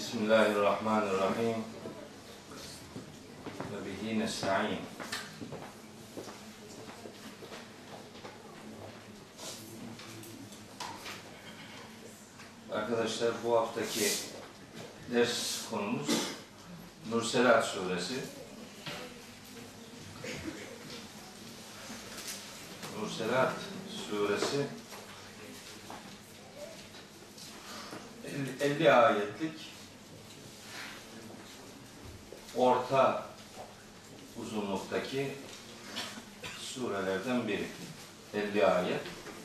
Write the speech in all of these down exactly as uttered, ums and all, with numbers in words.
Bismillahirrahmanirrahim. Ve bihi nesta'in. Arkadaşlar, bu haftaki ders konumuz Mürselat Suresi. Mürselat Suresi elli ayetlik orta uzunluktaki surelerden biri. elli ayet.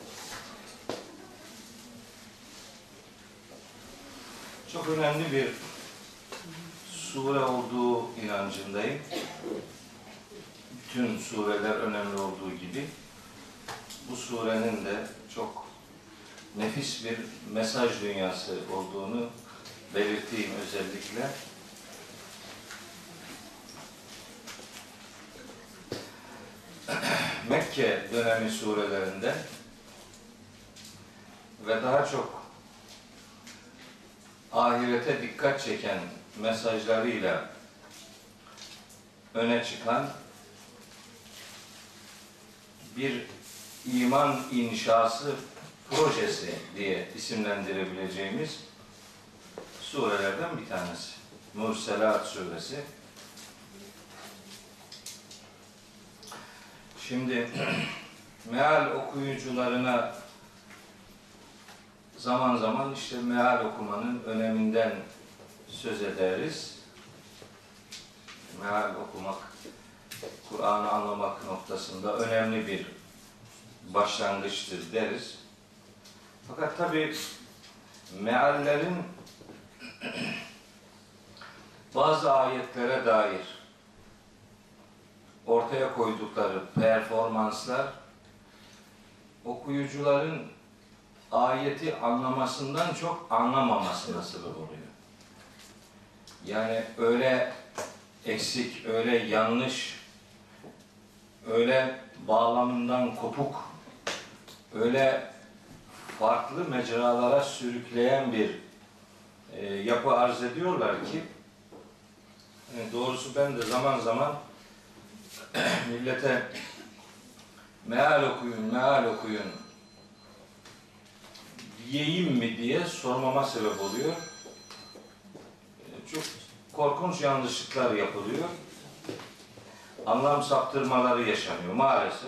Çok önemli bir sure olduğu inancındayım. Bütün sureler önemli olduğu gibi bu surenin de çok nefis bir mesaj dünyası olduğunu belirteyim özellikle. Mekke dönemi surelerinde ve daha çok ahirete dikkat çeken mesajlarıyla öne çıkan bir iman inşası projesi diye isimlendirebileceğimiz surelerden bir tanesi. Mürselat Suresi. Şimdi meal okuyucularına zaman zaman işte meal okumanın öneminden söz ederiz. Meal okumak, Kur'an'ı anlamak noktasında önemli bir başlangıçtır deriz. Fakat tabi meallerin bazı ayetlere dair ortaya koydukları performanslar okuyucuların ayeti anlamasından çok anlamamasına sebep oluyor. Yani öyle eksik, öyle yanlış, öyle bağlamından kopuk, öyle farklı mecralara sürükleyen bir e, yapı arz ediyorlar ki yani doğrusu ben de zaman zaman millete meal okuyun, meal okuyun diyeyim mi diye sormama sebep oluyor. Çok korkunç yanlışlıklar yapılıyor. Anlam saptırmaları yaşanıyor maalesef.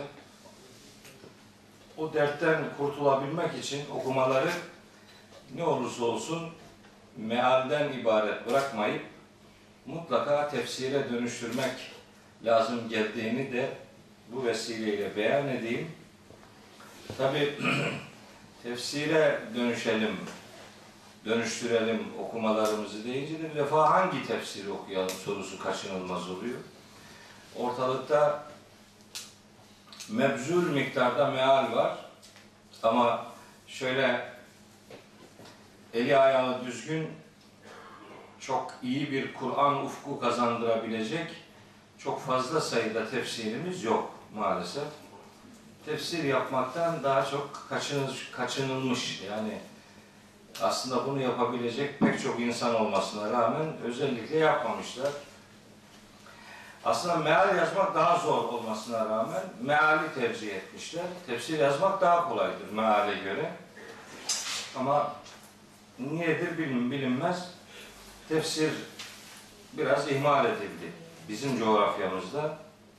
O dertten kurtulabilmek için okumaları ne olursa olsun mealden ibaret bırakmayıp mutlaka tefsire dönüştürmek lazım geldiğini de bu vesileyle beyan edeyim. Tabi tefsire dönüşelim, dönüştürelim okumalarımızı deyince de bir defa hangi tefsiri okuyalım sorusu kaçınılmaz oluyor. Ortalıkta mebzul miktarda meal var ama şöyle eli ayağı düzgün çok iyi bir Kur'an ufku kazandırabilecek çok fazla sayıda tefsirimiz yok maalesef. Tefsir yapmaktan daha çok kaçınılmış, kaçınılmış. Yani aslında bunu yapabilecek pek çok insan olmasına rağmen özellikle yapmamışlar. Aslında meal yazmak daha zor olmasına rağmen meali tercih etmişler. Tefsir yazmak daha kolaydır meale göre. Ama niyedir bilin, bilinmez. Tefsir biraz ihmal edildi bizim coğrafyamızda.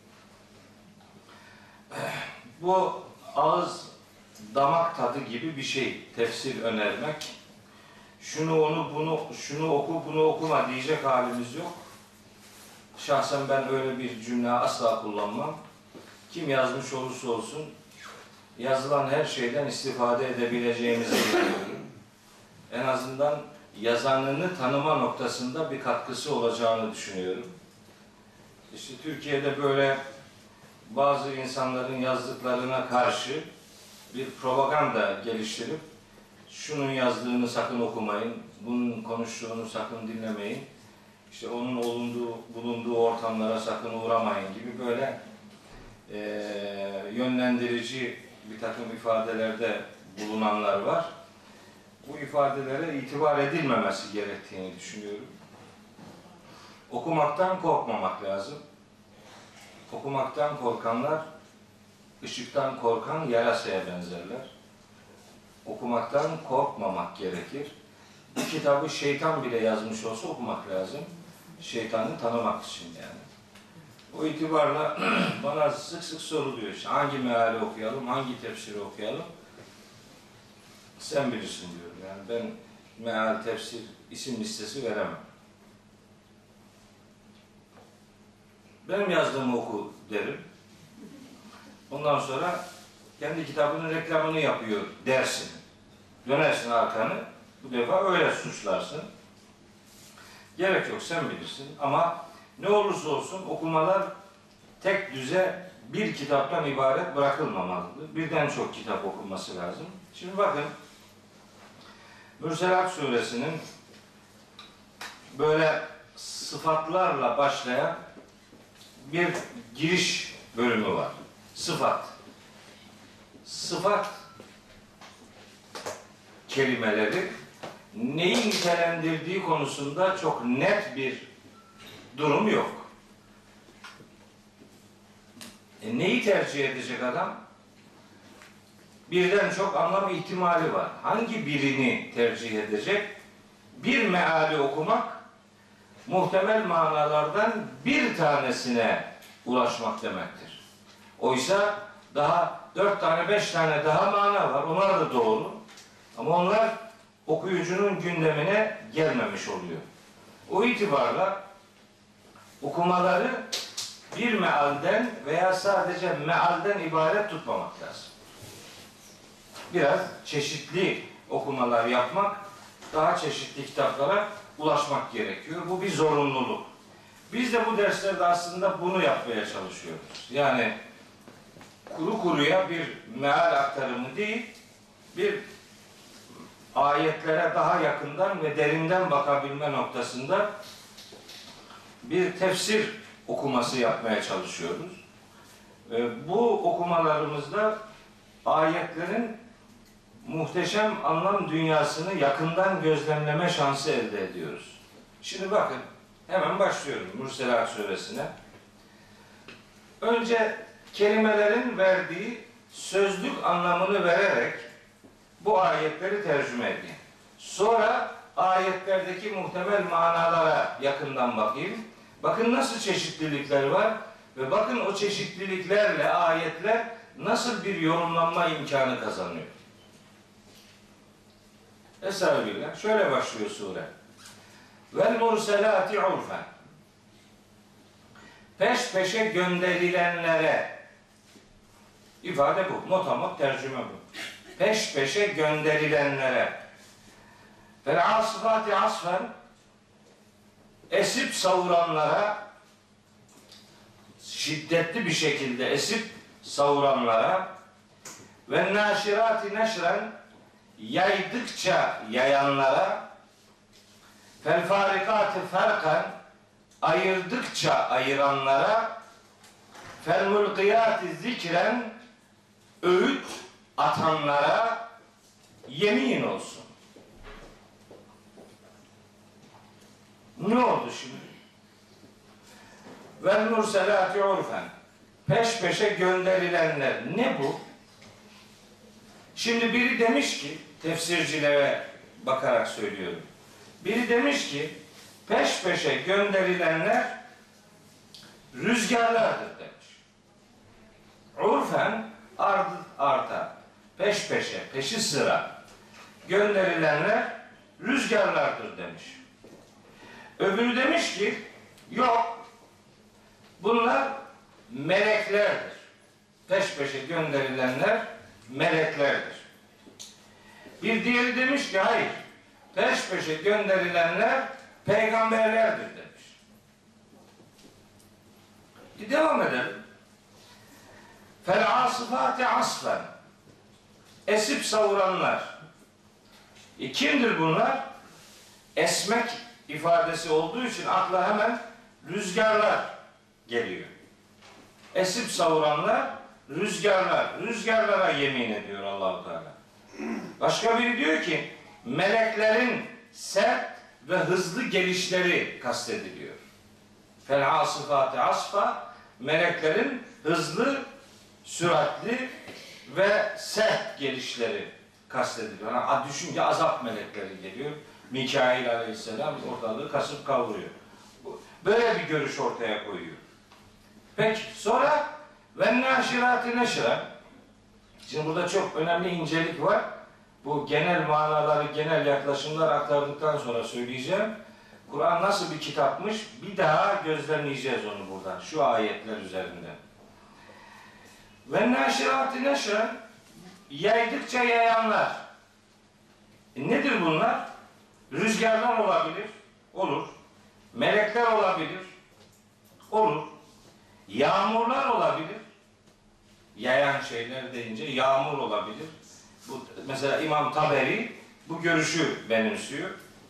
Bu ağız damak tadı gibi bir şey tefsir önermek. Şunu onu bunu şunu oku bunu okuma diyecek halimiz yok. Şahsen ben öyle bir cümle asla kullanmam. Kim yazmış olursa olsun yazılan her şeyden istifade edebileceğimize inanıyorum. En azından yazanını tanıma noktasında bir katkısı olacağını düşünüyorum. İşte Türkiye'de böyle bazı insanların yazdıklarına karşı bir propaganda geliştirip şunun yazdığını sakın okumayın, bunun konuştuğunu sakın dinlemeyin, işte onun olunduğu, bulunduğu ortamlara sakın uğramayın gibi böyle e, yönlendirici bir takım ifadelerde bulunanlar var. bu ifadelere itibar edilmemesi gerektiğini düşünüyorum. Okumaktan korkmamak lazım. Okumaktan korkanlar, ışıktan korkan yarasaya benzerler. Okumaktan korkmamak gerekir. Bu kitabı şeytan bile yazmış olsa okumak lazım. Şeytanı tanımak için yani. O itibarla bana sık sık soruluyor işte, hangi meali okuyalım, hangi tefsiri okuyalım? Sen bilirsin diyorum yani. Ben meal, tefsir, isim listesi veremem. Benim yazdığımı oku derim. Ondan sonra kendi kitabının reklamını yapıyor dersin. Dönersin arkanı. Bu defa öyle suçlarsın. Gerek yok, sen bilirsin. Ama ne olursa olsun okumalar tek düze bir kitaptan ibaret bırakılmamalıdır. Birden çok kitap okunması lazım. Şimdi bakın, Mürselat Suresinin böyle sıfatlarla başlayan bir giriş bölümü var. Sıfat. Sıfat kelimeleri neyi nitelendirdiği konusunda çok net bir durum yok. E neyi tercih edecek adam? Birden çok anlam ihtimali var. Hangi birini tercih edecek? Bir meali okumak, muhtemel manalardan bir tanesine ulaşmak demektir. Oysa daha dört tane, beş tane daha mana var. Onlar da doğru. Ama onlar okuyucunun gündemine gelmemiş oluyor. O itibarla okumaları bir mealden veya sadece mealden ibaret tutmamak lazım. Biraz çeşitli okumalar yapmak, daha çeşitli kitaplara ulaşmak gerekiyor. Bu bir zorunluluk. Biz de bu derslerde aslında bunu yapmaya çalışıyoruz. Yani kuru kuruya bir meal aktarımı değil, bir ayetlere daha yakından ve derinden bakabilme noktasında bir tefsir okuması yapmaya çalışıyoruz. Bu okumalarımızda ayetlerin muhteşem anlam dünyasını yakından gözlemleme şansı elde ediyoruz. Şimdi bakın, hemen başlıyorum Mürselat Suresine. Önce kelimelerin verdiği sözlük anlamını vererek bu ayetleri tercüme edeyim. Sonra ayetlerdeki muhtemel manalara yakından bakayım. Bakın nasıl çeşitlilikler var ve bakın o çeşitliliklerle ayetler nasıl bir yorumlanma imkanı kazanıyor. Estağfirullah. Şöyle başlıyor sure. Vel murselati urfen. Peş peşe gönderilenlere, ifade bu. Motamot tercüme bu. Peş peşe gönderilenlere. Vel asfati asfen. Esip savuranlara, şiddetli bir şekilde esip savuranlara, ve naşirati neşren, yaydıkça yayanlara, fel farikati ferkan, ayırdıkça ayıranlara, fel mulkiyati zikren, öğüt atanlara yemin olsun. Ne oldu şimdi? Vel murselati urfen. Peş peşe gönderilenler. Ne bu? Şimdi biri demiş ki, tefsircilere bakarak söylüyorum. Biri demiş ki, peş peşe gönderilenler rüzgarlardır demiş. Urfen ard arta, peş peşe, peşi sıra gönderilenler rüzgarlardır demiş. Öbürü demiş ki, yok, bunlar meleklerdir. Peş peşe gönderilenler meleklerdir. Bir diğeri demiş ki, hayır, peş peşe gönderilenler peygamberlerdir demiş. Bir devam edelim. Fel asifati asfen. Esip savuranlar. E kimdir bunlar? Esmek ifadesi olduğu için akla hemen rüzgarlar geliyor. Esip savuranlar rüzgarlar. Rüzgarlara yemin ediyor Allah-u Teala. Başka biri diyor ki meleklerin sert ve hızlı gelişleri kastediliyor. Fel asifati asfa, meleklerin hızlı, süratli ve sert gelişleri kastediliyor. Yani düşünce azap melekleri geliyor. Mikail aleyhisselam ortalığı kasıp kavuruyor. Böyle bir görüş ortaya koyuyor. Peki sonra ve naşirati neşra. Şimdi burada çok önemli incelik var. Bu genel manaları, genel yaklaşımlar aktardıktan sonra söyleyeceğim. Kur'an nasıl bir kitapmış bir daha gözlemleyeceğiz onu burada. Şu ayetler üzerinde. Ve naşirati neşra, yaydıkça yayanlar. E nedir bunlar? Rüzgarlar olabilir. Olur. Melekler olabilir. Olur. Yağmurlar olabilir. Yayan şeyler deyince yağmur olabilir. Bu, mesela İmam Taberi bu görüşü benimsiyor.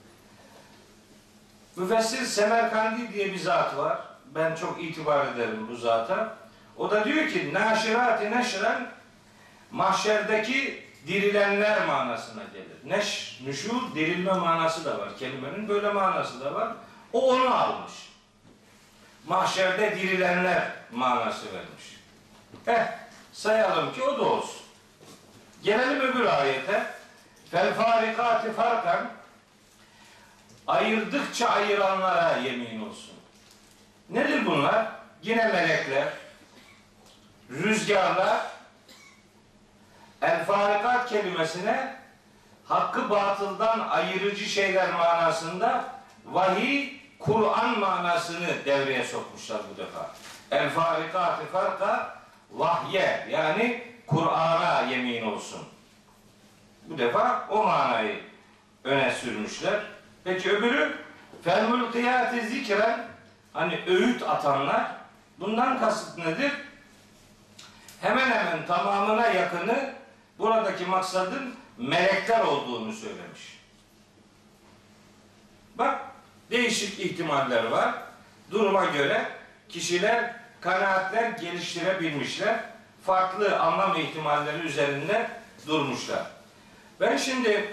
Müfessir Semerkandi diye bir zat var. Ben çok itibar ederim bu zata. O da diyor ki naşirati neşren mahşerdeki dirilenler manasına gelir. Neş, nüşur, dirilme manası da var. Kelimenin böyle manası da var. O onu almış. Mahşerde dirilenler manası vermiş. Eh, sayalım ki o da olsun. Gelelim öbür ayete. Fel farikati farkan, ayırdıkça ayıranlara yemin olsun. Nedir bunlar? Yine melekler, rüzgarlar. El farikat kelimesine hakkı batıldan ayırıcı şeyler manasında vahiy, Kur'an manasını devreye sokmuşlar bu defa. El farikati farka, vahye yani Kur'an'a yemin olsun. Bu defa o manayı öne sürmüşler. Peki öbürü fel mulkiyati zikren, hani öğüt atanlar. Bundan kasıt nedir? Hemen hemen tamamına yakını buradaki maksadın melekler olduğunu söylemiş. Bak, değişik ihtimaller var. Duruma göre kişiler kanaatler geliştirebilmişler. Farklı anlam ihtimalleri üzerinde durmuşlar. Ben şimdi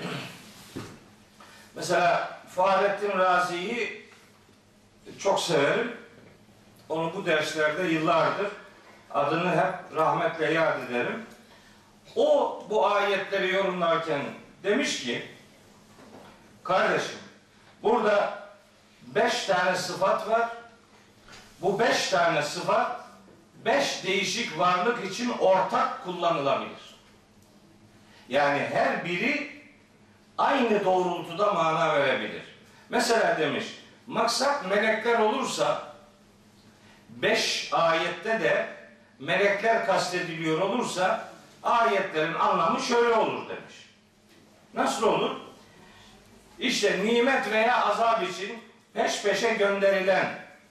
mesela Fahrettin Razi'yi çok severim. Onu bu derslerde yıllardır adını hep rahmetle yad ederim. O bu ayetleri yorumlarken demiş ki, kardeşim burada beş tane sıfat var. Bu beş tane sıfat beş değişik varlık için ortak kullanılabilir. Yani her biri aynı doğrultuda mana verebilir. Mesela demiş, maksat melekler olursa beş ayette de melekler kastediliyor olursa ayetlerin anlamı şöyle olur demiş. Nasıl olur? İşte nimet veya azap için peş peşe gönderilen,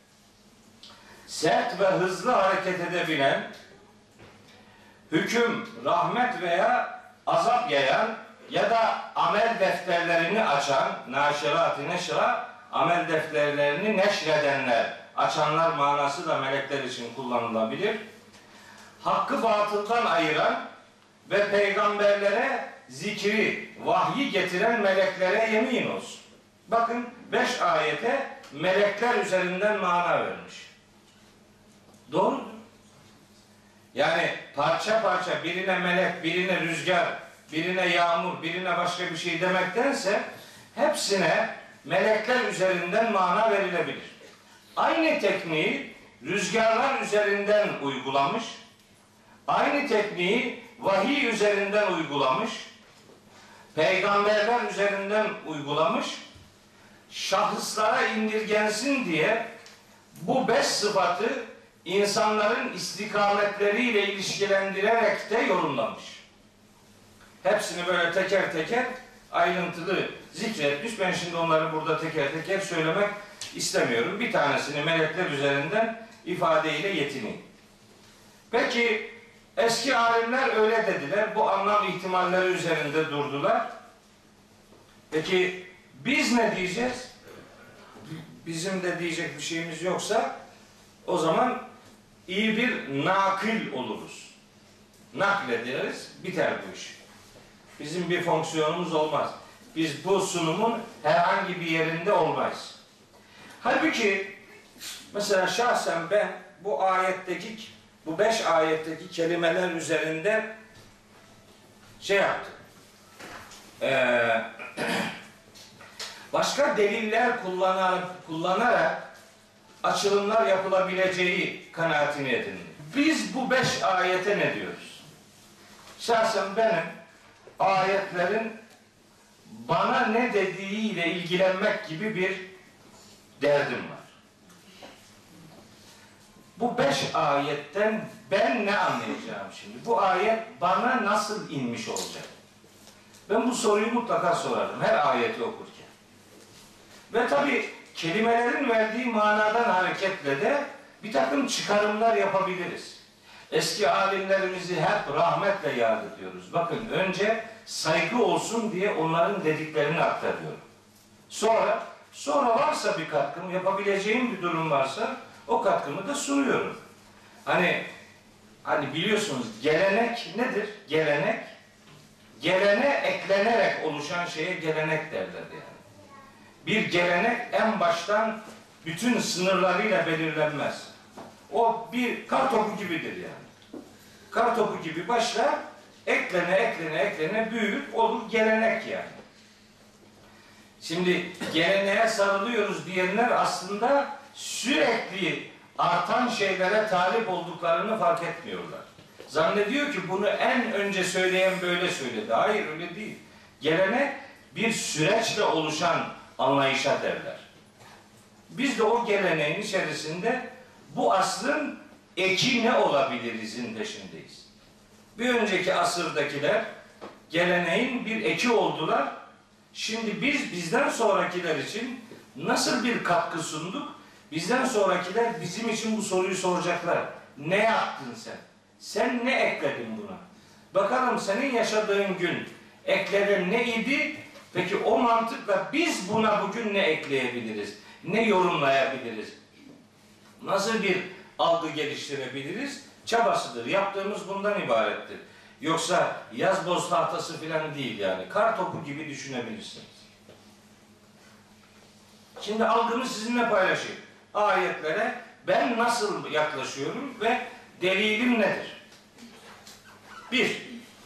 sert ve hızlı hareket edebilen, hüküm, rahmet veya azap yayan ya da amel defterlerini açan, naşirat-ı neşra, amel defterlerini neşredenler, açanlar manası da melekler için kullanılabilir. Hakkı batıldan ayıran ve peygamberlere zikri, vahyi getiren meleklere yemin olsun. Bakın beş ayete melekler üzerinden mana vermiş. Doğrudur. Yani parça parça birine melek, birine rüzgar, birine yağmur, birine başka bir şey demektense hepsine melekler üzerinden mana verilebilir. Aynı tekniği rüzgarlar üzerinden uygulamış, aynı tekniği vahiy üzerinden uygulamış, peygamberler üzerinden uygulamış, şahıslara indirgensin diye bu beş sıfatı insanların istikametleriyle ilişkilendirerek de yorumlamış. Hepsini böyle teker teker ayrıntılı zikretmiş. Ben şimdi onları burada teker teker söylemek istemiyorum. Bir tanesini melekler üzerinden ifadeyle yetineyim. Peki eski alimler öyle dediler. Bu anlam ihtimalleri üzerinde durdular. Peki biz ne diyeceğiz? Bizim de diyecek bir şeyimiz yoksa o zaman iyi bir nakil oluruz. Naklederiz, biter bu iş. Bizim bir fonksiyonumuz olmaz. biz bu sunumun herhangi bir yerinde olmayız. Halbuki mesela şahsen ben bu ayetteki, bu beş ayetteki kelimeler üzerinde şey yaptım. Ee, başka deliller kullanarak, kullanarak açılımlar yapılabileceği kanaatini edindim. Biz bu beş ayete ne diyoruz? Şahsen benim ayetlerin bana ne dediğiyle ilgilenmek gibi bir derdim var. Bu beş ayetten ben ne anlayacağım şimdi? Bu ayet bana nasıl inmiş olacak? Ben bu soruyu mutlaka sorarım her ayeti okurken. Ve tabi kelimelerin verdiği manadan hareketle de bir takım çıkarımlar yapabiliriz. Eski alimlerimizi hep rahmetle yad ediyoruz. Bakın önce saygı olsun diye onların dediklerini aktarıyorum. Sonra, sonra varsa bir katkım, yapabileceğim bir durum varsa o katkımı da sunuyorum. Hani, hani biliyorsunuz gelenek nedir? Gelenek, gelene eklenerek oluşan şeye gelenek derler yani. Bir gelenek en baştan bütün sınırlarıyla belirlenmez. O bir kar topu gibidir yani. Kar topu gibi başlar, eklene eklene eklene büyür, olur gelenek yani. Şimdi geleneğe sarılıyoruz diyenler aslında sürekli artan şeylere talip olduklarını fark etmiyorlar. Zannediyor ki bunu en önce söyleyen böyle söyledi. Hayır öyle değil. Gelenek bir süreçle oluşan anlayışa derler. Biz de o geleneğin içerisinde bu asrın eki ne olabilirizin peşindeyiz. Bir önceki asırdakiler geleneğin bir eki oldular. Şimdi biz bizden sonrakiler için nasıl bir katkı sunduk? Bizden sonrakiler bizim için bu soruyu soracaklar. Ne yaptın sen? Sen ne ekledin buna? Bakalım senin yaşadığın gün ekledin neydi? Peki o mantıkla biz buna bugün ne ekleyebiliriz? Ne yorumlayabiliriz? Nasıl bir algı geliştirebiliriz? Çabasıdır. Yaptığımız bundan ibarettir. Yoksa yaz boz tahtası filan değil yani. Kar topu gibi düşünebilirsiniz. Şimdi algımı sizinle paylaşayım. Ayetlere ben nasıl yaklaşıyorum ve delilim nedir? Bir,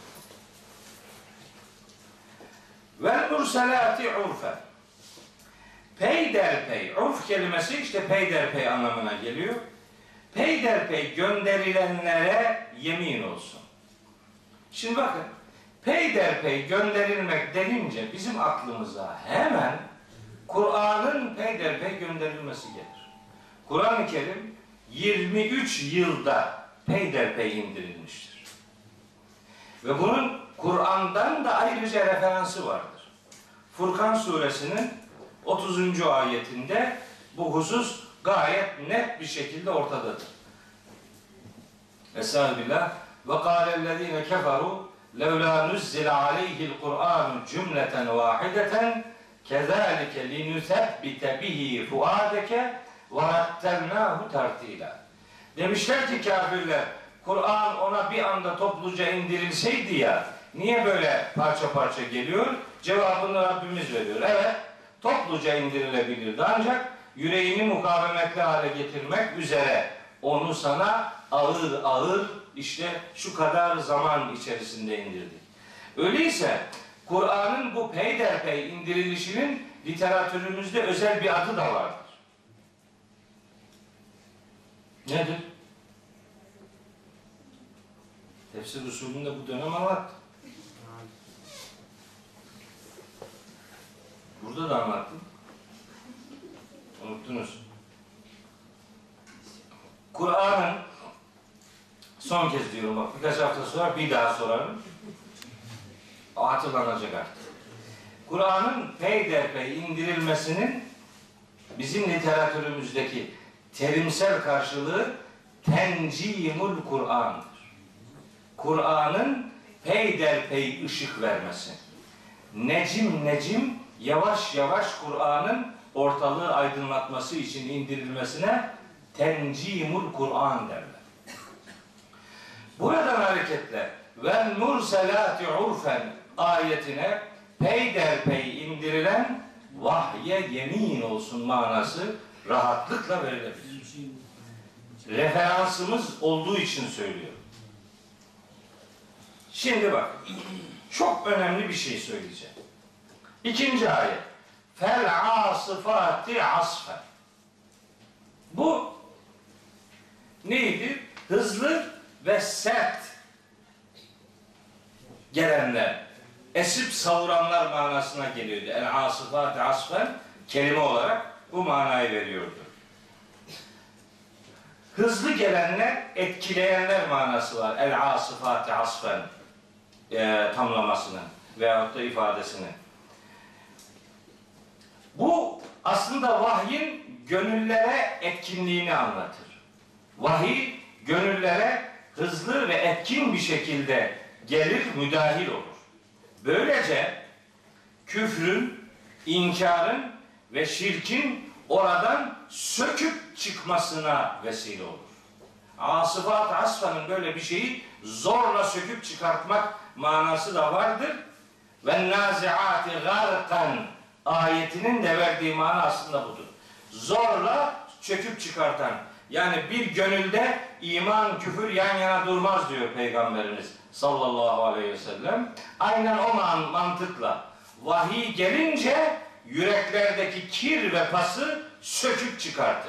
vel murselati urfe. Peyderpey, urf kelimesi işte peyderpey anlamına geliyor. Peyderpey gönderilenlere yemin olsun. Şimdi bakın, peyderpey gönderilmek denince bizim aklımıza hemen Kur'an'ın peyderpey gönderilmesi gelir. Kur'an-ı Kerim yirmi üç yılda peyderpey indirilmiştir. Ve bunun Kur'an'dan da ayrıca referansı vardır. Furkan suresinin otuzuncu ayetinde bu husus gayet net bir şekilde ortadadır. Estağfirullah. Ve kâlellezîne keferû levlâ nuzzile aleyhil Kur'ânu cümleten vâhideten kezâlike linüsebbite bihi fuâdeke ve rattelnâhu tertîlâ. Demişler ki kafirler, Kur'an ona bir anda topluca indirilseydi ya, niye böyle parça parça geliyor? Cevabını Rabbimiz veriyor. Evet, topluca indirilebilirdi ancak yüreğini mukavemetli hale getirmek üzere onu sana ağır ağır işte şu kadar zaman içerisinde indirdik. Öyleyse Kur'an'ın bu peyderpey indirilişinin literatürümüzde özel bir adı da vardır. Nedir? Tefsir usulünde bu dönem anlattı. Burada da anlattım. Unuttunuz. Kur'an'ın son kez diyorum bak birkaç hafta sonra bir daha sorarım. O hatırlanacak artık. Kur'an'ın peyderpey indirilmesinin bizim literatürümüzdeki terimsel karşılığı tencimul Kur'an'dır. Kur'an'ın peyderpey ışık vermesi. Necim necim yavaş yavaş Kur'an'ın ortalığı aydınlatması için indirilmesine tencimul Kur'an derler. Buradan hareketle vel murselati urfen ayetine peyderpey indirilen vahye yemin olsun manası rahatlıkla verilebilir. Referansımız olduğu için söylüyorum. Şimdi bak, çok önemli bir şey söyleyeceğim. İkinci ayet. Fel asıfati asfen. Bu neydi? Hızlı ve sert gelenler, esip savuranlar manasına geliyordu. El asıfati asfen kelime olarak bu manayı veriyordu. Hızlı gelenler, etkileyenler manası var. El asıfati asfen e, tamlamasının veyahut da ifadesinin. Bu aslında vahyin gönüllere etkinliğini anlatır. Vahiy gönüllere hızlı ve etkin bir şekilde gelir, müdahil olur. Böylece küfrün, inkarın ve şirkin oradan söküp çıkmasına vesile olur. Asıfat asfanın böyle bir şeyi zorla söküp çıkartmak manası da vardır. Ve naziati garkan ayetinin de verdiği mana aslında budur. Zorla söküp çıkartan. Yani bir gönülde iman, küfür yan yana durmaz diyor Peygamberimiz sallallahu aleyhi ve sellem. Aynen o mantıkla vahiy gelince yüreklerdeki kir ve pası söküp çıkartır.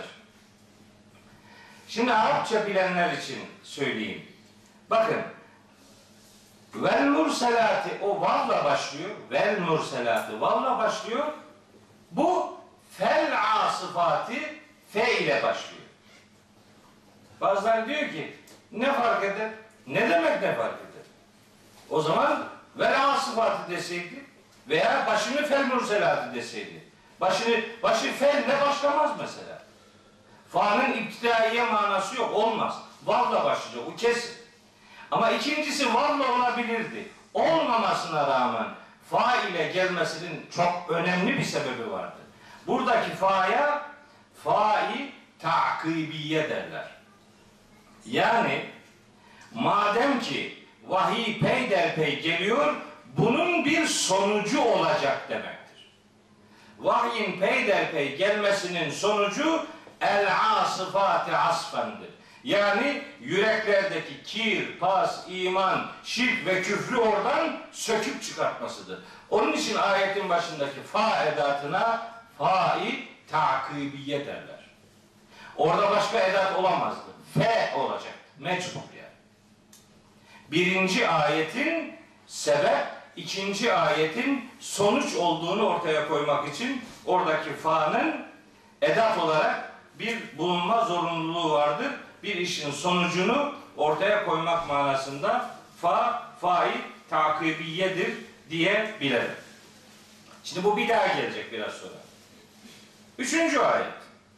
Şimdi Arapça bilenler için söyleyeyim. Bakın, vel murselati o vavla başlıyor. Vel murselati vavla başlıyor. Bu fel asıfati fe ile başlıyor. Bazıları diyor ki ne fark eder? Ne demek ne fark eder? O zaman vel asıfatı deseydi veya başını fel murselati deseydi. Başını, başı felle başlamaz mesela. Fa'nın iptidaiye manası yok. Olmaz. Vavla başlayacak. O kesin. Ama ikincisi vavla olabilirdi. Olmamasına rağmen fa ile gelmesinin çok önemli bir sebebi vardı. Buradaki fa'ya fa'i ta'kibiye derler. Yani madem ki vahiy peyderpey geliyor, bunun bir sonucu olacak demektir. Vahyin peyderpey gelmesinin sonucu el asıfati asfendir. Yani yüreklerdeki kir, pas, iman, şirk ve küfrü oradan söküp çıkartmasıdır. Onun için ayetin başındaki fa edatına fa-i takibiye derler. Orada başka edat olamazdı. Fe olacak. Mecbur yani. Birinci ayetin sebep, ikinci ayetin sonuç olduğunu ortaya koymak için oradaki fa'nın edat olarak bir bulunma zorunluluğu vardır. Bir işin sonucunu ortaya koymak manasında fa, fa-i takibiyedir diyebilirim. Şimdi bu bir daha gelecek biraz sonra. Üçüncü ayet.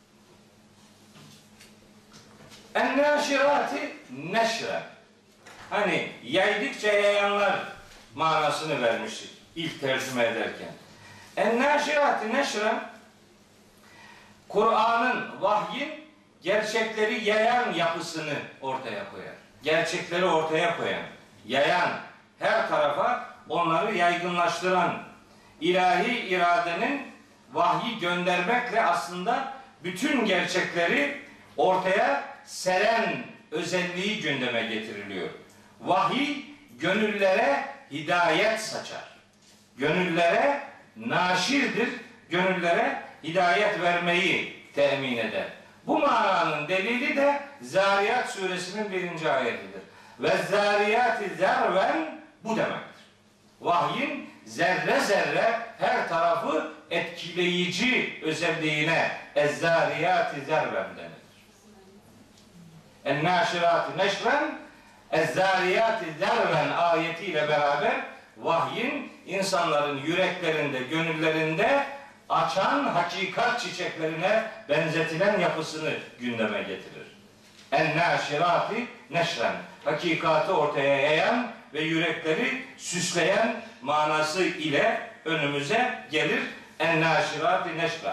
En-nâşirâti neşre. Hani yaydıkça yayanlar manasını vermiştik ilk tercüme ederken. En-nâşirâti neşre, Kur'an'ın, vahyin gerçekleri yayan yapısını ortaya koyar. Gerçekleri ortaya koyan, yayan, her tarafa onları yaygınlaştıran ilahi iradenin vahyi göndermekle aslında bütün gerçekleri ortaya seren özelliği gündeme getiriliyor. Vahiy gönüllere hidayet saçar. Gönüllere naşirdir. Gönüllere hidayet vermeyi temin eder. Bu mananın delili de Zariyat suresinin birinci ayetidir. Ve zariyati zerven bu demektir. Vahyin zerre zerre her tarafı etkileyici özelliğine ezzariyati zerven denir. En-nâşirâti neşren ezzariyati zerven ayetiyle beraber vahyin insanların yüreklerinde, gönüllerinde açan hakikat çiçeklerine benzetilen yapısını gündeme getirir. En-nâşirâti neşren, hakikati ortaya yayan ve yürekleri süsleyen manası ile önümüze gelir. En-nâşirâti neşren.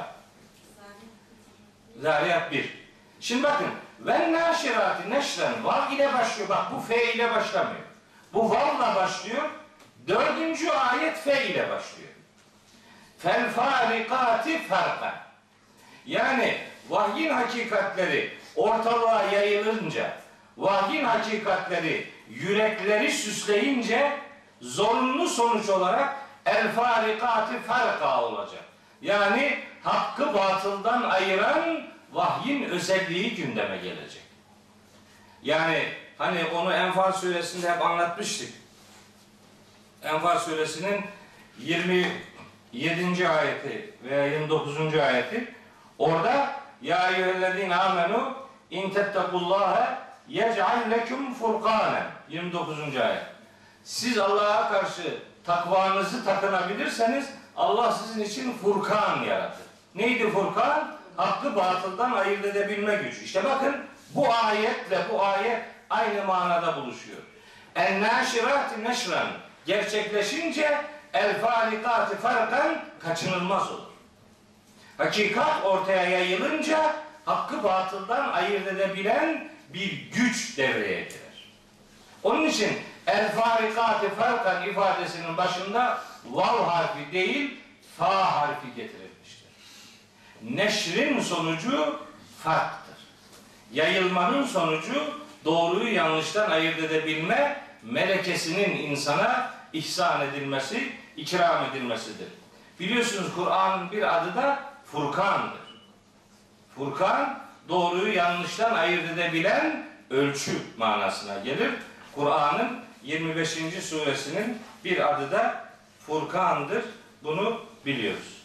Zariyat bir. Şimdi bakın, ve-nâşirâti neşren vav ile başlıyor. Bak bu fe ile başlamıyor. Bu vavla başlıyor. Dördüncü ayet fe ile başlıyor. fel farikati farka. Yani vahyin hakikatleri ortalığa yayılınca, vahyin hakikatleri yürekleri süsleyince zorunlu sonuç olarak el farikati farka olacak. Yani hakkı batıldan ayıran vahyin özelliği gündeme gelecek. Yani hani onu Enfal suresinde hep anlatmıştık. Enfal suresinin yirmi yedinci ayeti veya yirmi dokuzuncu ayeti, orada ya eyyühellezine amenu in tettekullâhe yec'al leküm furkânen, yirmi dokuzuncu ayet. Siz Allah'a karşı takvanızı takınabilirseniz Allah sizin için Furkan yaratır. Neydi Furkan? Hakkı batıldan ayırt edebilme gücü. İşte bakın bu ayetle bu ayet aynı manada buluşuyor. En-nâşirâti neşran gerçekleşince el-fâlikâti farkan kaçınılmaz olur. Hakikat ortaya yayılınca hakkı batıldan ayırt edebilen bir güç devreye girer. Onun için el-farikati farkan ifadesinin başında vav harfi değil fa harfi getirilmiştir. Neşrin sonucu farktır. Yayılmanın sonucu doğruyu yanlıştan ayırt edebilme melekesinin insana ihsan edilmesi, ikram edilmesidir. Biliyorsunuz Kur'an'ın bir adı da Furkan'dır. Furkan, doğruyu yanlıştan ayırt edebilen ölçü manasına gelir. Kur'an'ın yirmi beşinci suresinin bir adı da Furkan'dır. Bunu biliyoruz.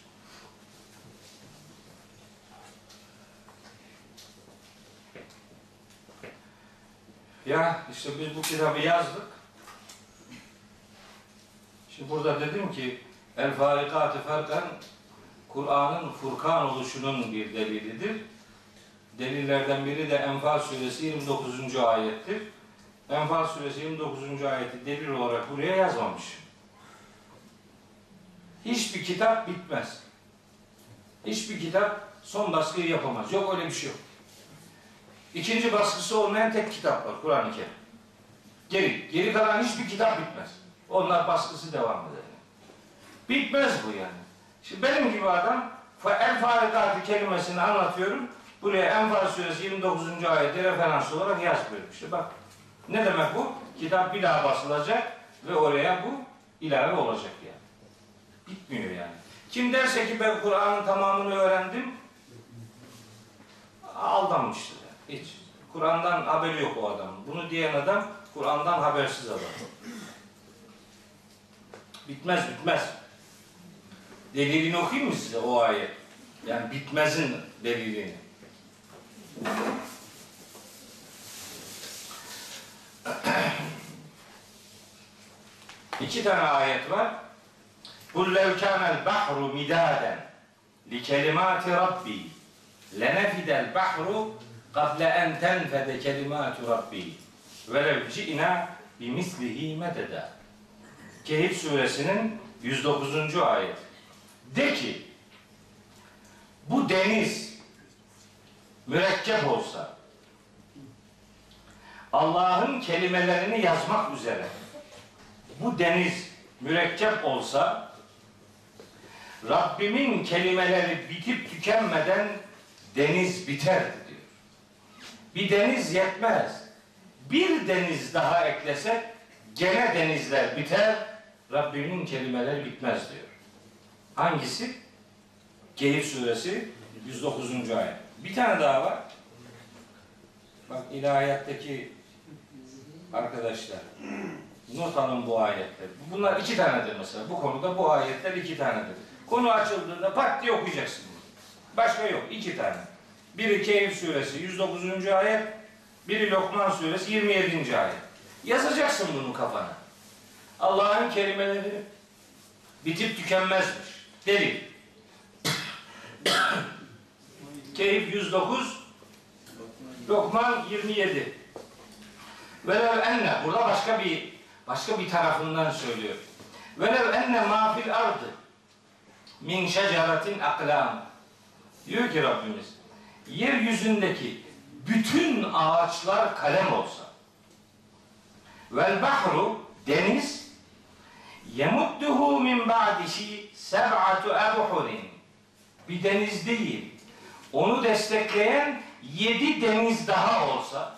Ya işte biz bu kitabı yazdık. Şimdi burada dedim ki El Farikati Farkan Kur'an'ın Furkan oluşunun bir delilidir. Delillerden biri de Enfal suresi yirmi dokuzuncu ayettir. Enfal suresi yirmi dokuzuncu ayeti delil olarak buraya yazmamış. Hiçbir kitap bitmez. Hiçbir kitap son baskıyı yapamaz. Yok öyle bir şey yok. İkinci baskısı olmayan tek kitap var, Kur'an-ı Kerim. Geri, geri kalan hiçbir kitap bitmez. Onlar baskısı devam eder. Bitmez bu yani. Şimdi benim gibi adam El Farikati kelimesini anlatıyorum. Buraya Enfal suresi yirmi dokuzuncu ayeti referans olarak yazmıyorum. İşte bak. Ne demek bu? Kitap bir daha basılacak ve oraya bu ilave olacak yani. Bitmiyor yani. Kim derse ki ben Kur'an'ın tamamını öğrendim, aldanmıştır yani. Hiç. Kur'an'dan haberi yok o adamın. Bunu diyen adam Kur'an'dan habersiz adam. Bitmez bitmez. Delilini okuyayım mı size o ayet? Yani bitmezin delilini. İki tane ayet var. قُلْ لَوْ كَانَ الْبَحْرُ مِدَادًا لِكَلِمَاتِ رَبِّي لَنَفِدَ الْبَحْرُ قَبْلَ اَنْ تَنْفَدَ كَلِمَاتُ رَبِّي وَلَوْ جِئْنَا بِمِثْلِهِ مَدَدًا. Kehf suresinin yüz dokuzuncu ayet. De ki, bu deniz mürekkep olsa, Allah'ın kelimelerini yazmak üzere, bu deniz mürekkep olsa, Rabbimin kelimeleri bitip tükenmeden deniz biterdi diyor. Bir deniz yetmez. Bir deniz daha eklesek gene denizler biter, Rabbimin kelimeleri bitmez diyor. Hangisi? Kehf suresi yüz dokuzuncu ayet. Bir tane daha var. Bak ilahiyattaki arkadaşlar not alın bu ayetleri. Bunlar iki tanedir mesela. Bu konuda bu ayetler iki tanedir. Konu açıldığında pat diye okuyacaksın. Başka yok. İki tane. Biri Kehf suresi yüz dokuzuncu ayet, biri Lokman suresi yirmi yedinci ayet. Yazacaksın bunu kafana. Allah'ın kelimeleri bitip tükenmezmiş. Delil. Kehf yüz dokuz, Lokman yirmi yedi. Velev enne, burada başka bir başka bir tarafından söylüyor. Velev enne ma fil ardı min şeceratin aklam. Diyor ki Rabbimiz, yeryüzündeki bütün ağaçlar kalem olsa, vel bahru, deniz, yemudduhu min ba'dihi seb'atu ebhurin. Bir deniz değil. Onu destekleyen yedi deniz daha olsa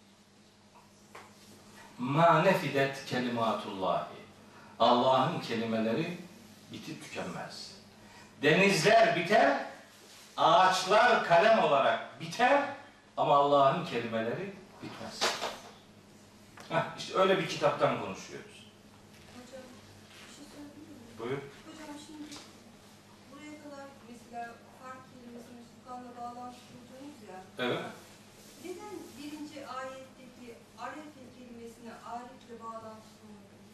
ma nefidet kelimatullahi. Allah'ın kelimeleri bitip tükenmez. Denizler biter, ağaçlar kalem olarak biter ama Allah'ın kelimeleri bitmez. Heh, işte öyle bir kitaptan konuşuyoruz. Hocam, bir şey sorabilir miyim? Buyur. Hocam şimdi buraya kadar mesela fark kelimesini Furkan'la bağlantıldığınız ya. Evet. Neden birinci ayetteki arefe kelimesini arifle bağlantılamadınız?